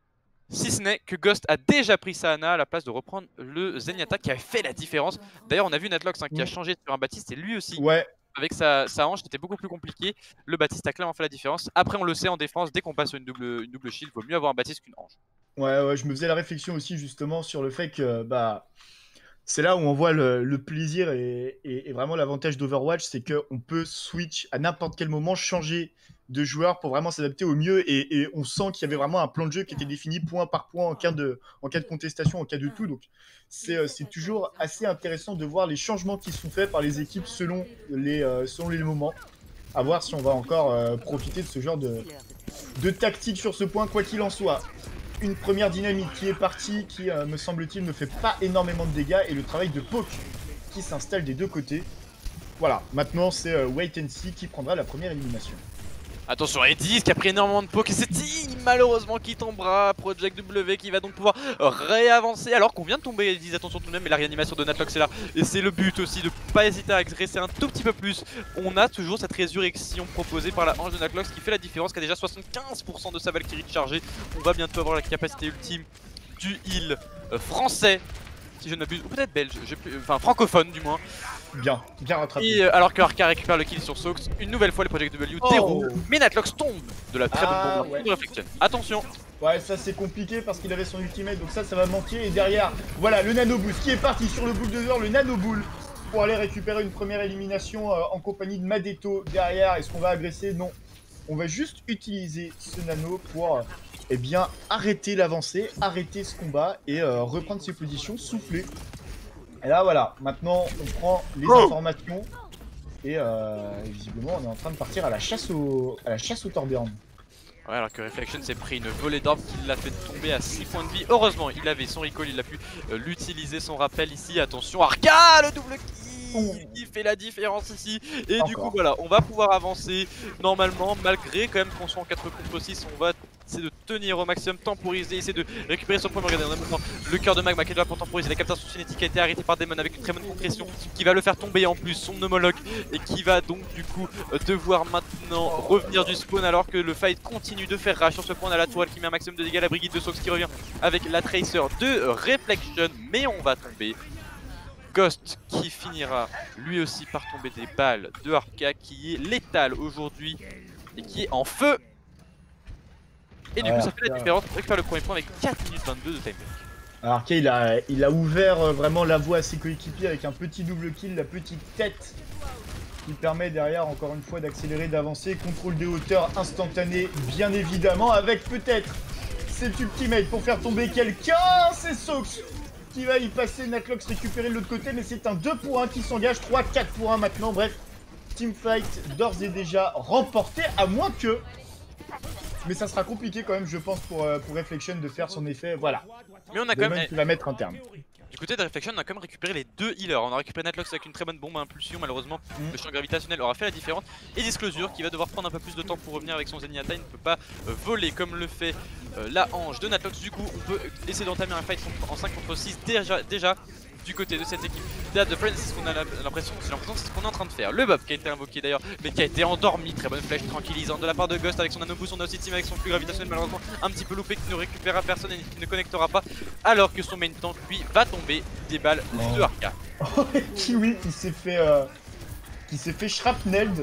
Si ce n'est que Ghost a déjà pris Sahana à la place de reprendre le Zenyatta qui a fait la différence. D'ailleurs, on a vu Natlox hein, qui a changé sur un Baptiste et lui aussi. Ouais. Avec sa, sa hanche, c'était beaucoup plus compliqué. Le Baptiste a clairement fait la différence. Après, on le sait en défense, dès qu'on passe sur une double, une double shield, il vaut mieux avoir un Baptiste qu'une hanche. Ouais, ouais, je me faisais la réflexion aussi justement sur le fait que bah c'est là où on voit le, le plaisir et, et, et vraiment l'avantage d'Overwatch, c'est qu'on peut switch à n'importe quel moment, changer de joueur pour vraiment s'adapter au mieux et, et on sent qu'il y avait vraiment un plan de jeu qui était défini point par point en cas de, en cas de contestation, en cas de tout. Donc c'est toujours assez intéressant de voir les changements qui sont faits par les équipes selon les, euh, selon les moments. À voir si on va encore euh, profiter de ce genre de, de tactique sur ce point, quoi qu'il en soit. Une première dynamique qui est partie, qui euh, me semble-t-il ne fait pas énormément de dégâts, et le travail de Poke qui s'installe des deux côtés. Voilà, maintenant c'est euh, Wait and See qui prendra la première élimination. Attention, Edis qui a pris énormément de poke et c'est Team malheureusement qui tombera. Project W qui va donc pouvoir réavancer alors qu'on vient de tomber Edis, attention tout de même, mais la réanimation de Natlox est là. Et c'est le but aussi de pas hésiter à agresser un tout petit peu plus. On a toujours cette résurrection proposée par la hanche de Natlox qui fait la différence, qui a déjà soixante-quinze pour cent de sa Valkyrie chargée. On va bientôt avoir la capacité ultime du heal français, si je ne m'abuse, ou peut-être belge, plus... enfin francophone du moins. Bien, bien rattrapé. Et euh, alors que Arca récupère le kill sur Sox, une nouvelle fois les Project W oh. déroulent, mais Natlox tombe de la très ah, bonne bombe ouais. de Reflection. Attention. Ouais, ça c'est compliqué parce qu'il avait son ultimate, donc ça, ça va manquer. Et derrière, voilà, le Nano Boost qui est parti sur le bulldozer, le Nano Bull, pour aller récupérer une première élimination euh, en compagnie de Madeto. Derrière, est-ce qu'on va agresser? Non. On va juste utiliser ce Nano pour... Euh, eh bien, arrêter l'avancée, arrêter ce combat et euh, reprendre ses positions, souffler. Et là, voilà, maintenant, on prend les oh informations et, euh, et visiblement, on est en train de partir à la chasse au, à la chasse au Torbjorn. Ouais, alors que Reflection s'est pris une volée d'orbe qui l'a fait tomber à six points de vie. Heureusement, il avait son recall, il a pu euh, l'utiliser, son rappel ici. Attention, Arca, le double kill qui fait la différence ici. Et Encore. Du coup, voilà, on va pouvoir avancer normalement, malgré quand même qu'on soit en quatre contre six, on va essayer de tenir au maximum, temporiser, essayer de récupérer son point. Regardez, on a maintenant le cœur de Magma qui est là pour temporiser. La captation cinétique a été arrêtée par Demon avec une très bonne compression qui va le faire tomber en plus son homologue et qui va donc du coup devoir maintenant revenir du spawn alors que le fight continue de faire rage sur ce point. On a la toile qui met un maximum de dégâts, la brigade de Sox qui revient avec la Tracer de Reflection, mais on va tomber. Ghost qui finira lui aussi par tomber des balles de Arca, qui est létal aujourd'hui et qui est en feu. Et du ouais, coup ça fait la Arca... différence, on récupère le premier point avec quatre minutes vingt-deux de time. Alors Arca il a, il a ouvert euh, vraiment la voie à ses coéquipiers avec un petit double kill, la petite tête qui permet derrière encore une fois d'accélérer, d'avancer, contrôle des hauteurs instantané bien évidemment avec peut-être cet ultimate pour faire tomber quelqu'un. C'est Sox qui va y passer, Natlox récupérer de l'autre côté, mais c'est un deux pour un qui s'engage, trois quatre pour un maintenant. Bref, teamfight d'ores et déjà remporté, à moins que... Mais ça sera compliqué quand même, je pense, pour, euh, pour Reflection de faire son effet, voilà. Mais on a quand même... qui va mettre un terme. Du côté de Reflection, on a quand même récupéré les deux healers. On a récupéré Natlox avec une très bonne bombe à impulsion. Malheureusement, mm. le champ gravitationnel aura fait la différence. Et Disclosure qui va devoir prendre un peu plus de temps pour revenir avec son Zenyatta. Il ne peut pas euh, voler comme le fait euh, la hanche de Natlox. Du coup, on peut essayer d'entamer un fight en cinq contre six déjà, déjà du côté de cette équipe d'Ad the Friends. C'est ce qu'on a l'impression, c'est l'impression c'est ce qu'on est en train de faire. Le buff qui a été invoqué d'ailleurs, mais qui a été endormi. Très bonne flèche tranquillisante de la part de Ghost avec son nano boost. On a aussi team avec son flux gravitationnel, malheureusement un petit peu loupé, qui ne récupérera personne et qui ne connectera pas. Alors que son main tank lui va tomber des balles oh. de Arca. Oh, Kiwi qui s'est fait euh, qui s'est fait shrapnelled.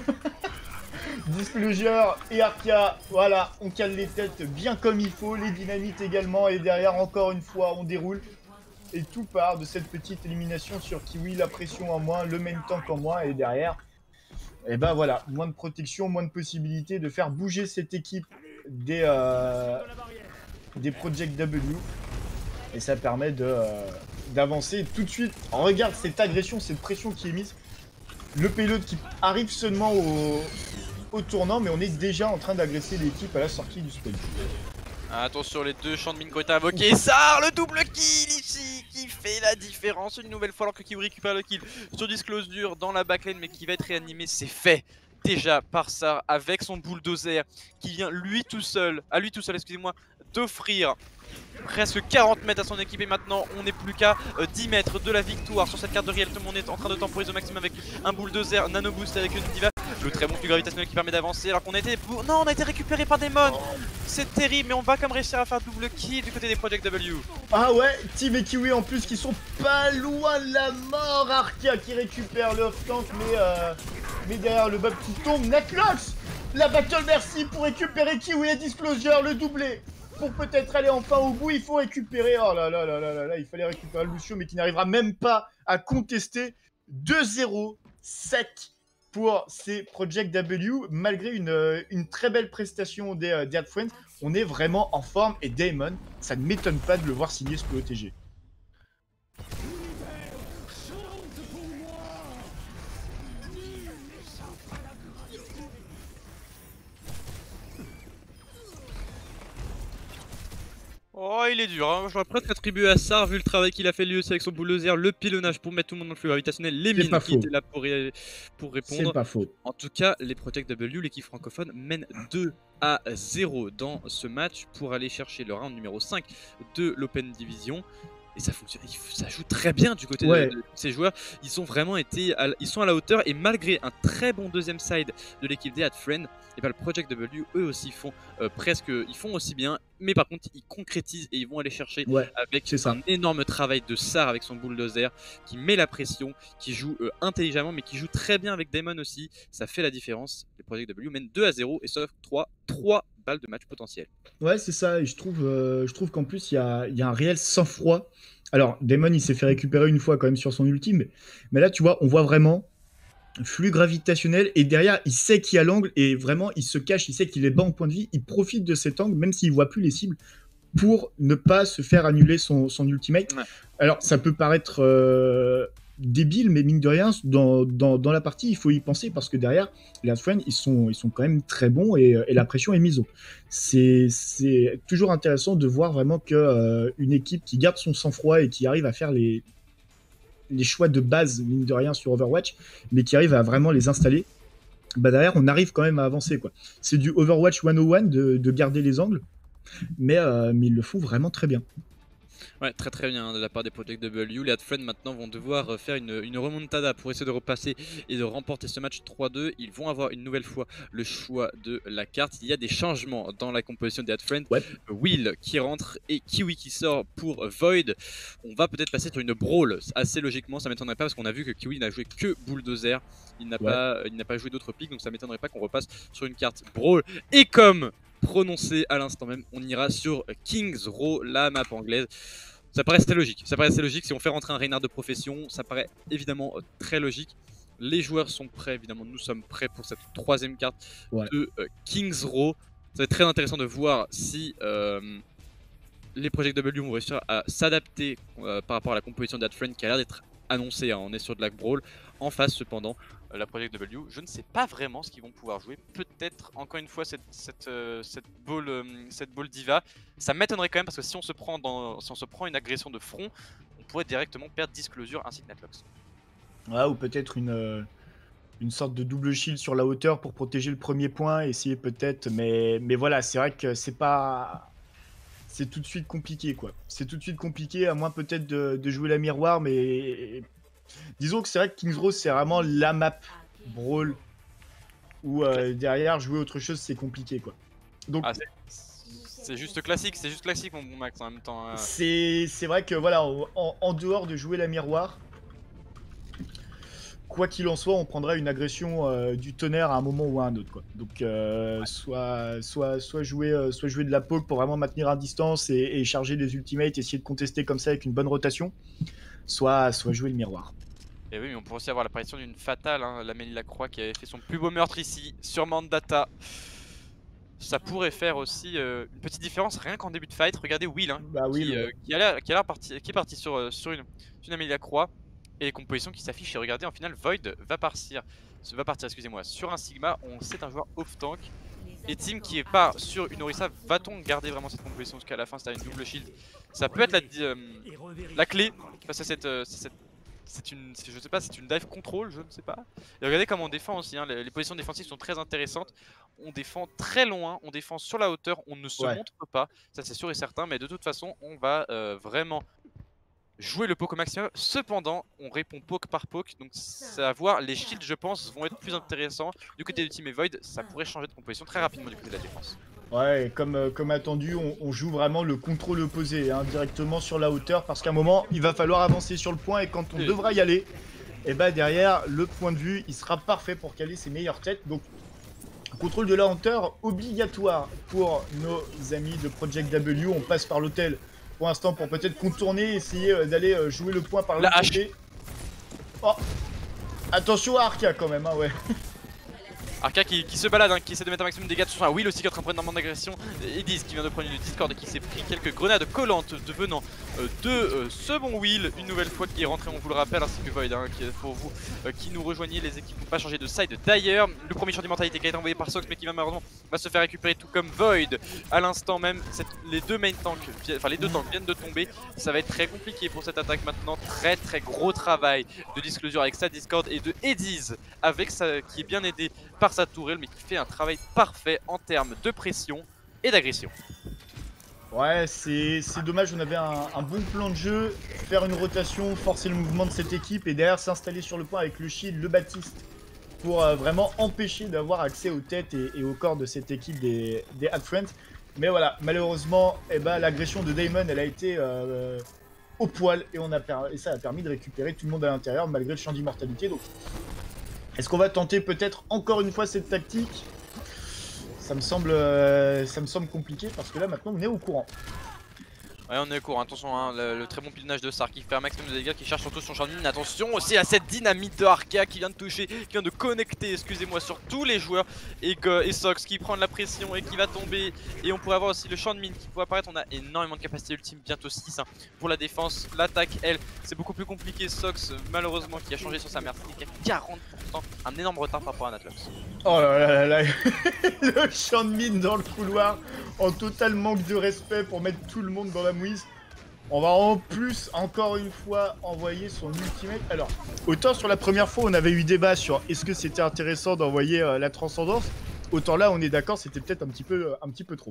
Disclosure et Arca, voilà, on cale les têtes bien comme il faut, les dynamites également, et derrière encore une fois on déroule. Et tout part de cette petite élimination sur Kiwi, la pression en moins, le main tank en moins, et derrière, et ben voilà, moins de protection, moins de possibilités de faire bouger cette équipe des, euh, des Project W. Et ça permet de euh, d'avancer tout de suite. On regarde cette agression, cette pression qui est mise. Le payload qui arrive seulement au, au tournant, mais on est déjà en train d'agresser l'équipe à la sortie du spawn. Attention, les deux champs de mine qui ont été invoqués. Sar, le double kill ici qui fait la différence une nouvelle fois alors que Kiwi récupère le kill sur Disclosure dans la backlane, mais qui va être réanimé. C'est fait déjà par Sar avec son bulldozer qui vient lui tout seul, à lui tout seul, excusez-moi, d'offrir presque quarante mètres à son équipe. Et maintenant on n'est plus qu'à euh, dix mètres de la victoire sur cette carte de réel. Tout le monde est en train de temporiser au maximum avec un bulldozer, un nano boost avec une diva. Le très bon flux gravitationnel qui permet d'avancer alors qu'on a été... Non, on a été récupéré par Daemon. C'est terrible, mais on va quand même réussir à faire double kill du côté des Project W. Ah ouais, Team et Kiwi en plus qui sont pas loin de la mort. Arca qui récupère le off-tank, mais, euh, mais derrière le bug qui tombe. Natlox, la battle merci pour récupérer Kiwi et Disclosure, le doublé. Pour peut-être aller enfin au bout, il faut récupérer... Oh là là là là là là, il fallait récupérer Lucio, mais qui n'arrivera même pas à contester. Deux zéro sept pour ces Project W, malgré une, une très belle prestation des euh, Dead Friends. On est vraiment en forme, et Daemon, ça ne m'étonne pas de le voir signer ce P O T G. Oh, il est dur, hein. J'aurais presque attribué à Sar, vu le travail qu'il a fait lui aussi avec son bulldozer, le pilonnage pour mettre tout le monde dans le flux gravitationnel, les mines qui étaient là pour, ré... pour répondre. C'est pas faux. En tout cas, les Project W, l'équipe francophone, mène deux à zéro dans ce match pour aller chercher le round numéro cinq de l'Open Division. Et ça fonctionne, ça joue très bien du côté ouais. de, de ces joueurs. Ils ont vraiment été, à, ils sont à la hauteur, et malgré un très bon deuxième side de l'équipe des Ad Friends, et bien le Project W eux aussi font euh, presque, ils font aussi bien, mais par contre ils concrétisent et ils vont aller chercher ouais, avec un ça. énorme travail de Sar avec son bulldozer qui met la pression, qui joue euh, intelligemment, mais qui joue très bien avec Daemon aussi. Ça fait la différence. Les Project W mènent deux à zéro et sauf trois balles de match potentiel. Ouais, c'est ça, et je trouve, euh, je trouve qu'en plus il y a, y a un réel sang-froid. Alors, Daemon il s'est fait récupérer une fois quand même sur son ultime, mais, mais là tu vois, on voit vraiment flux gravitationnel, et derrière il sait qu'il y a l'angle, et vraiment il se cache, il sait qu'il est bas en point de vie, il profite de cet angle, même s'il voit plus les cibles, pour ne pas se faire annuler son, son ultimate. Ouais. Alors ça peut paraître euh, débile, mais mine de rien, dans, dans, dans la partie il faut y penser, parce que derrière les Ad Friends ils sont, ils sont quand même très bons, et, et la pression est mise haut. C'est toujours intéressant de voir vraiment qu'une euh, équipe qui garde son sang-froid et qui arrive à faire les les choix de base, mine de rien, sur Overwatch, mais qui arrive à vraiment les installer, bah derrière, on arrive quand même à avancer, quoi. C'est du Overwatch cent un de, de garder les angles, mais, euh, mais ils le font vraiment très bien. Ouais, très très bien de la part des Project W. Les Adfriend maintenant vont devoir euh, faire une, une remontada pour essayer de repasser et de remporter ce match trois deux. Ils vont avoir une nouvelle fois le choix de la carte. Il y a des changements dans la composition des Adfriend. Ouais. Will qui rentre et Kiwi qui sort pour Void. On va peut-être passer sur une Brawl assez logiquement, ça m'étonnerait pas parce qu'on a vu que Kiwi n'a joué que Bulldozer. Il n'a Ouais. pas, il n'a pas joué d'autres pics, donc ça m'étonnerait pas qu'on repasse sur une carte Brawl. Et comme prononcé à l'instant même, on ira sur Kings Row, la map anglaise. Ça paraît assez logique, ça paraît assez logique. Si on fait rentrer un Reinhardt de profession, ça paraît évidemment euh, très logique. Les joueurs sont prêts, évidemment, nous sommes prêts pour cette troisième carte ouais. de euh, Kings Row. Ça va être très intéressant de voir si euh, les Project W vont réussir à s'adapter euh, par rapport à la composition d'Adfriend qui a l'air d'être annoncée, hein. On est sur de la Brawl. En face, cependant, euh, la Project W, je ne sais pas vraiment ce qu'ils vont pouvoir jouer. Peut-être, encore une fois, cette, cette, euh, cette, ball, euh, cette ball diva. Ça m'étonnerait quand même parce que si on, se prend dans, si on se prend une agression de front, on pourrait directement perdre Disclosure ainsi que Natlox. Ouais, ou peut-être une, euh, une sorte de double shield sur la hauteur pour protéger le premier point, essayer peut-être. Mais, mais voilà, c'est vrai que c'est pas... C'est tout de suite compliqué, quoi. C'est tout de suite compliqué, à moins peut-être de, de jouer la miroir, mais... Disons que c'est vrai que Kings Row, c'est vraiment la map Brawl où euh, derrière, jouer autre chose, c'est compliqué, quoi. Donc... Ah, c'est juste classique, c'est juste classique, mon bon Max, en même temps. Euh... C'est vrai que, voilà, en, en dehors de jouer la miroir, quoi qu'il en soit, on prendra une agression euh, du tonnerre à un moment ou à un autre, quoi. Donc, euh, ouais. soit, soit, soit, jouer, euh, soit jouer de la poke pour vraiment maintenir à distance et, et charger des ultimates, essayer de contester comme ça avec une bonne rotation, soit, soit jouer le miroir. Et oui, mais on pourrait aussi avoir l'apparition d'une fatale, hein, l'Amélie Lacroix qui avait fait son plus beau meurtre ici, sur Mandata. Ça pourrait faire aussi euh, une petite différence rien qu'en début de fight. Regardez Will, hein, bah, qui, Will euh, ouais. qui, a l'air, qui, a l'air parti, qui est parti sur, euh, sur une, une Amélie Lacroix. Et les compositions qui s'affichent. Et regardez, en finale, Void va partir, va partir excusez-moi, sur un Sigma. On c'est un joueur off-tank. Et Team qui est pas sur une Orisa, va-t-on garder vraiment cette composition jusqu'à la fin? C'est une double shield. Ça peut être la, euh, la clé face à cette... Euh, cette c'est une, je sais pas, c'est une dive control, je ne sais pas. Et regardez comment on défend aussi, hein. les, les positions défensives sont très intéressantes. On défend très loin, on défend sur la hauteur, on ne se ouais. montre pas, ça c'est sûr et certain. Mais de toute façon, on va euh, vraiment jouer le poke au maximum. Cependant, on répond poke par poke, donc c'est à voir. Les shields, je pense, vont être plus intéressants. Du côté du team et Void, ça pourrait changer de composition très rapidement du côté de la défense. Ouais, comme, euh, comme attendu, on, on joue vraiment le contrôle opposé, hein, directement sur la hauteur, parce qu'à un moment, il va falloir avancer sur le point, et quand on et... devra y aller, et bah derrière, le point de vue, il sera parfait pour caler ses meilleures têtes. Donc, contrôle de la hauteur obligatoire pour nos amis de Project W. On passe par l'hôtel pour l'instant pour peut-être contourner, essayer d'aller jouer le point par l'autre côté. Oh, attention à Arca quand même, hein, ouais. Arca qui, qui se balade, hein, qui essaie de mettre un maximum de dégâts sur un Will aussi qui est en train de prendre énormément d'agression. Ediz qui vient de prendre une Discord et qui s'est pris quelques grenades collantes devenant euh, de euh, ce bon Will. Une nouvelle fois qui est rentré, on vous le rappelle, ainsi que Void, hein, qui est pour vous euh, qui nous rejoignez. Les équipes n'ont pas changé de side d'ailleurs. Le premier champ d'immortalité qui a été envoyé par Sox mais qui va malheureusement va se faire récupérer tout comme Void. À l'instant même, cette, les deux main tanks, enfin les deux tanks viennent de tomber. Ça va être très compliqué pour cette attaque maintenant. Très très gros travail de Disclosure avec sa Discord et de Ediz avec sa, qui est bien aidé par sa tourelle mais qui fait un travail parfait en termes de pression et d'agression. Ouais, c'est dommage, on avait un, un bon plan de jeu, faire une rotation, forcer le mouvement de cette équipe et derrière s'installer sur le point avec le shield, le Baptiste pour euh, vraiment empêcher d'avoir accès aux têtes et, et au corps de cette équipe des, des Adfriend. Mais voilà, malheureusement, eh ben, l'agression de Damon, elle a été euh, au poil et, on a et ça a permis de récupérer tout le monde à l'intérieur malgré le champ d'immortalité. Donc, est-ce qu'on va tenter peut-être encore une fois cette tactique? Ça me semble, euh, ça me semble compliqué parce que là maintenant on est au courant. Ouais, on est au courant, attention, hein, le, le très bon pilonnage de Sar qui fait un maximum de dégâts, qui cherche surtout son champ de mine. Attention aussi à cette dynamite de Arca qui vient de toucher, qui vient de connecter, excusez-moi, sur tous les joueurs. Et, et Sox qui prend de la pression et qui va tomber. Et on pourrait avoir aussi le champ de mine qui pourrait apparaître. On a énormément de capacité ultime, bientôt six hein, pour la défense. L'attaque, elle, c'est beaucoup plus compliqué. Sox, malheureusement, qui a changé sur sa merde, qui a quarante pour cent, un énorme retard par rapport à Natlox. Oh là là là là, le champ de mine dans le couloir, en total manque de respect pour mettre tout le monde dans la mouise. On va en plus, encore une fois, envoyer son ultimate. Alors, autant sur la première fois, on avait eu débat sur est-ce que c'était intéressant d'envoyer euh, la transcendance, autant là, on est d'accord, c'était peut-être un petit peu, un petit peu trop.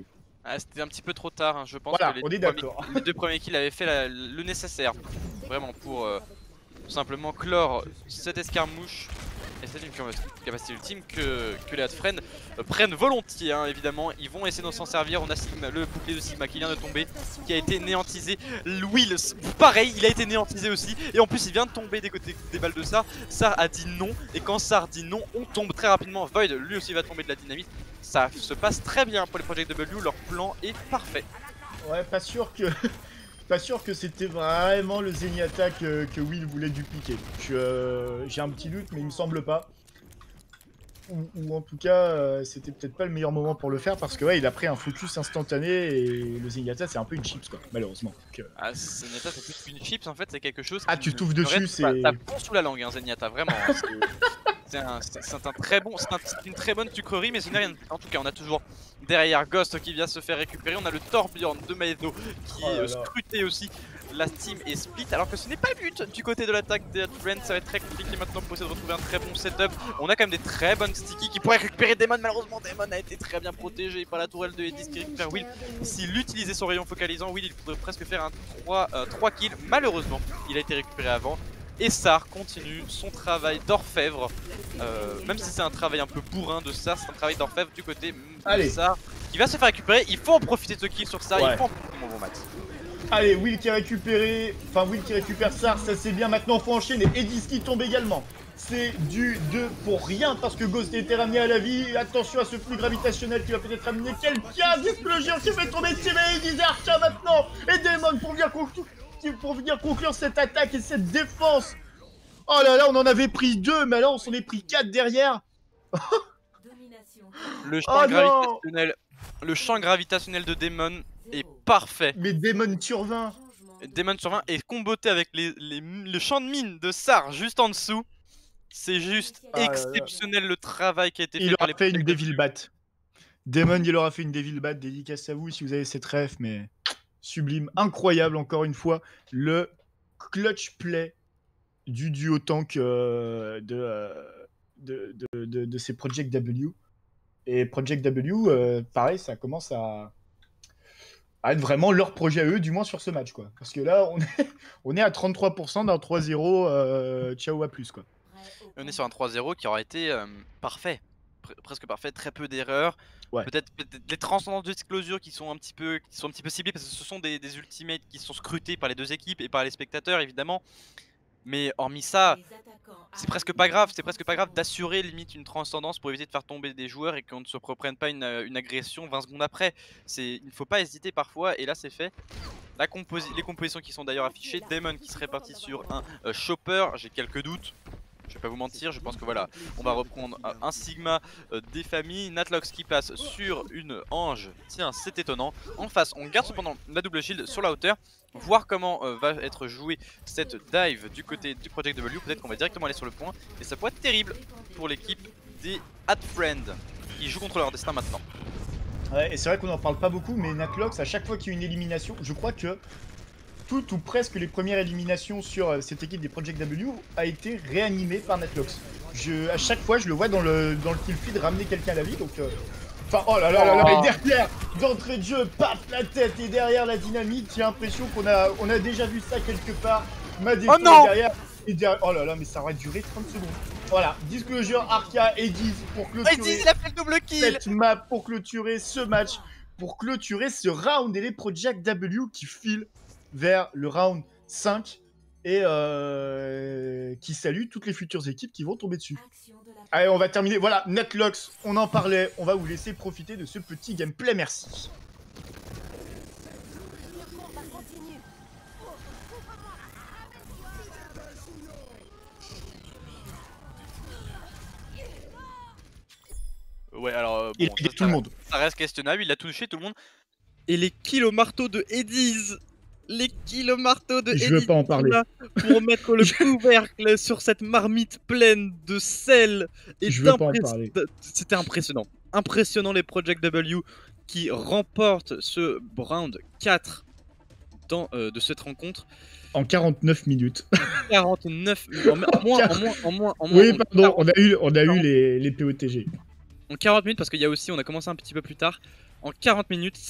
Ah, c'était un petit peu trop tard, hein. Je pense Voilà, que les, on est deux d'accord. premiers, les deux premiers kills avaient fait la, le nécessaire. Vraiment pour euh, tout simplement clore cette escarmouche. Et c'est une capacité ultime que, que les Hotfriend euh, prennent volontiers, hein, évidemment. Ils vont essayer de s'en servir. On a Sigma, le bouclier de Sigma qui vient de tomber, qui a été néantisé. Will, pareil, il a été néantisé aussi. Et en plus, il vient de tomber des côtés des balles de Sar. Sar a dit non. Et quand Sar dit non, on tombe très rapidement. Void, lui aussi, va tomber de la dynamite. Ça se passe très bien pour les Project W. Leur plan est parfait. Ouais, pas sûr que... Pas sûr que c'était vraiment le Zenyatta que, que Will voulait dupliquer. Euh, J'ai un petit doute, mais il me semble pas. Ou, ou en tout cas, euh, c'était peut-être pas le meilleur moment pour le faire parce que ouais, il a pris un focus instantané et le Zenyatta c'est un peu une chips quoi, malheureusement. Donc, euh... Ah, Zenyatta c'est plus qu'une chips en fait, c'est quelque chose. Ah, tu touffes dessus, c'est. T'as bon sous la langue, hein, Zenyatta, vraiment. C'est un, un très bon, c'est un, une très bonne sucrerie, mais c'est rien. En tout cas, on a toujours derrière Ghost qui vient se faire récupérer. On a le Torbjorn de Maedo qui oh est euh, scruté aussi. La team est split, alors que ce n'est pas le but du côté de l'attaque des Hotfriend. Ça va être très compliqué maintenant pour essayer de retrouver un très bon setup. On a quand même des très bonnes sticky qui pourraient récupérer Demon. Malheureusement, Demon a été très bien protégé par la tourelle de Edis qui récupère Will. S'il utilisait son rayon focalisant, Will il pourrait presque faire un trois, euh, trois kills. Malheureusement, il a été récupéré avant. Et Sar continue son travail d'orfèvre, euh, même si c'est un travail un peu bourrin de Sar, c'est un travail d'orfèvre du côté de Sar qui va se faire récupérer. Il faut en profiter de ce kill sur Sar, ouais. Il faut en profiter mon bon Max. Allez, Will qui a récupéré, enfin Will qui récupère Sar, ça c'est bien, maintenant faut enchaîner. Edis qui tombe également. C'est du deux pour rien parce que Ghost a été ramené à la vie. Attention à ce flux gravitationnel qui va peut-être amener quelqu'un d'explosion qui fait tomber Steven Edis et Arca maintenant. Et Demon pour venir conclure. Pour venir conclure cette attaque et cette défense. Oh là là, on en avait pris deux, mais alors on s'en est pris quatre derrière. Le champ oh gravitationnel, le champ gravitationnel de Demon est parfait. Mais Demon survint. Demon survint et comboté avec les, les, le champ de mine de Sar juste en dessous. C'est juste ah exceptionnel là là. Le travail qui a été il fait par les Il aura fait une Devil Bat. Demon, il aura fait une Devil Bat. Dédicace à vous si vous avez cette ref, mais... Sublime, incroyable encore une fois, le clutch play du duo tank euh, de, euh, de, de, de, de ces Project W. Et Project W, euh, pareil, ça commence à, à être vraiment leur projet à eux, du moins sur ce match, quoi. Parce que là, on est, on est à trente-trois pour cent d'un trois zéro euh, ciao à plus, quoi. On est sur un trois zéro qui aura été euh, parfait. Presque parfait, très peu d'erreurs. Ouais. Peut-être peut les transcendances d'exclosure qui sont un petit peu qui sont un petit peu ciblées parce que ce sont des, des ultimates qui sont scrutés par les deux équipes et par les spectateurs évidemment. Mais hormis ça, c'est presque pas grave, c'est presque pas grave d'assurer limite une transcendance pour éviter de faire tomber des joueurs et qu'on ne se reprenne pas une, une agression vingt secondes après. Il ne faut pas hésiter parfois et là c'est fait. La composi les compositions qui sont d'ailleurs affichées, Demon qui serait parti sur un euh, Chopper, j'ai quelques doutes. Je vais pas vous mentir, je pense que voilà, on va reprendre un Sigma euh, des familles, Natlox qui passe sur une Ange, tiens c'est étonnant. En face, on garde cependant la double shield sur la hauteur, voir comment euh, va être jouée cette dive du côté du Project W, peut-être qu'on va directement aller sur le point, et ça pourrait être terrible pour l'équipe des Hotfriend qui joue contre leur destin maintenant. Ouais, et c'est vrai qu'on en parle pas beaucoup, mais Natlox, à chaque fois qu'il y a une élimination, je crois que toutes ou presque les premières éliminations sur cette équipe des Project W a été réanimée par Natlox. Je, à chaque fois, je le vois dans le, dans le kill feed ramener quelqu'un à la vie, donc... Euh... Enfin, oh là là là là, et derrière, d'entrée de jeu, paf, la tête, et derrière la dynamite, j'ai l'impression qu'on a, on a déjà vu ça quelque part. Ma défaut oh non derrière, et derrière, oh là là, mais ça aurait duré trente secondes. Voilà, Disclosure, Arca, Edis pour clôturer Edis, il a fait le double kill. Cette map pour clôturer ce match, pour clôturer ce round, et les Project W qui filent vers le round cinq et euh, qui salue toutes les futures équipes qui vont tomber dessus. Allez, on va terminer. Voilà, Natlox, on en parlait. On va vous laisser profiter de ce petit gameplay. Merci. Ouais, alors euh, bon, il a tout le monde. Ça reste questionnable, il a touché tout le monde. Et les kills au marteau de Edis. Les kills au marteau de Je veux pas en parler. Pour mettre le couvercle sur cette marmite pleine de sel. Et je veux pas en parler. C'était impressionnant. Impressionnant les Project W qui remportent ce round quatre dans, euh, de cette rencontre. En quarante-neuf minutes. quarante-neuf minutes. En, en moins, en moins, en moins, en moins. Oui, pardon, on a eu, on a eu les, les P O T G. En quarante minutes, parce qu'il y a aussi, on a commencé un petit peu plus tard. En quarante minutes, c'est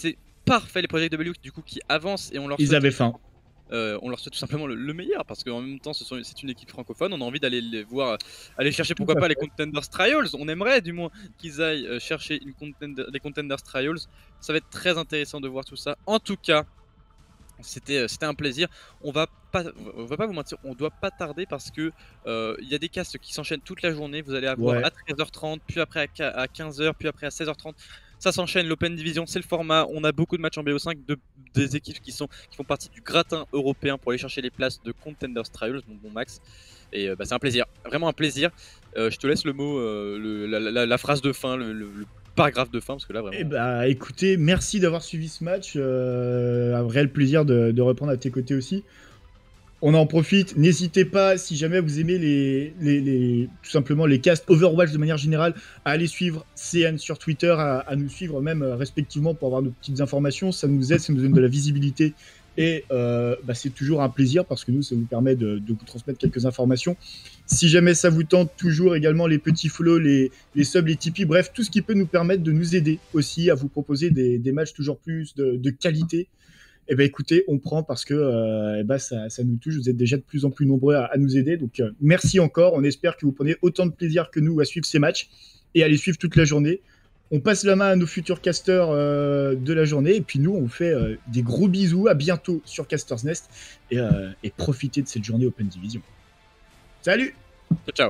parfait les Project W du coup qui avancent et on leur Ils souhaite, avaient faim. euh, on leur souhaite tout simplement le, le meilleur parce qu'en même temps c'est une équipe francophone, on a envie d'aller les voir, aller chercher pourquoi pas les Contenders Trials, on aimerait du moins qu'ils aillent euh, chercher une contender, les Contenders Trials, ça va être très intéressant de voir tout ça. En tout cas, c'était c'était un plaisir. On va pas on va pas vous mentir, on doit pas tarder parce que euh, il y a des castes qui s'enchaînent toute la journée. Vous allez avoir Ouais. à treize heures trente, puis après à quinze heures, puis après à seize heures trente. Ça s'enchaîne, l'Open Division, c'est le format. On a beaucoup de matchs en B O cinq, de, des équipes qui sont qui font partie du gratin européen pour aller chercher les places de Contenders Trials, mon bon Max. Et euh, bah, c'est un plaisir, vraiment un plaisir. Euh, je te laisse le mot, euh, le, la, la, la phrase de fin, le, le, le paragraphe de fin, parce que là vraiment. Eh bah écoutez, merci d'avoir suivi ce match. Euh, un réel plaisir de, de reprendre à tes côtés aussi. On en profite, n'hésitez pas, si jamais vous aimez les, les, les, tout simplement les casts Overwatch de manière générale, à aller suivre C N sur Twitter, à, à nous suivre même euh, respectivement pour avoir nos petites informations. Ça nous aide, ça nous donne de la visibilité. Et euh, bah, c'est toujours un plaisir parce que nous, ça nous permet de, de vous transmettre quelques informations. Si jamais ça vous tente, toujours également les petits follow, les, les subs, les Tipeee, bref, tout ce qui peut nous permettre de nous aider aussi à vous proposer des, des matchs toujours plus de, de qualité. Eh ben écoutez, on prend parce que euh, eh ben ça, ça nous touche. Vous êtes déjà de plus en plus nombreux à, à nous aider. Donc euh, merci encore. On espère que vous prenez autant de plaisir que nous à suivre ces matchs et à les suivre toute la journée. On passe la main à nos futurs casters euh, de la journée. Et puis nous, on fait euh, des gros bisous. À bientôt sur Casters Nest. Et, euh, et profitez de cette journée Open Division. Salut! Ciao, ciao.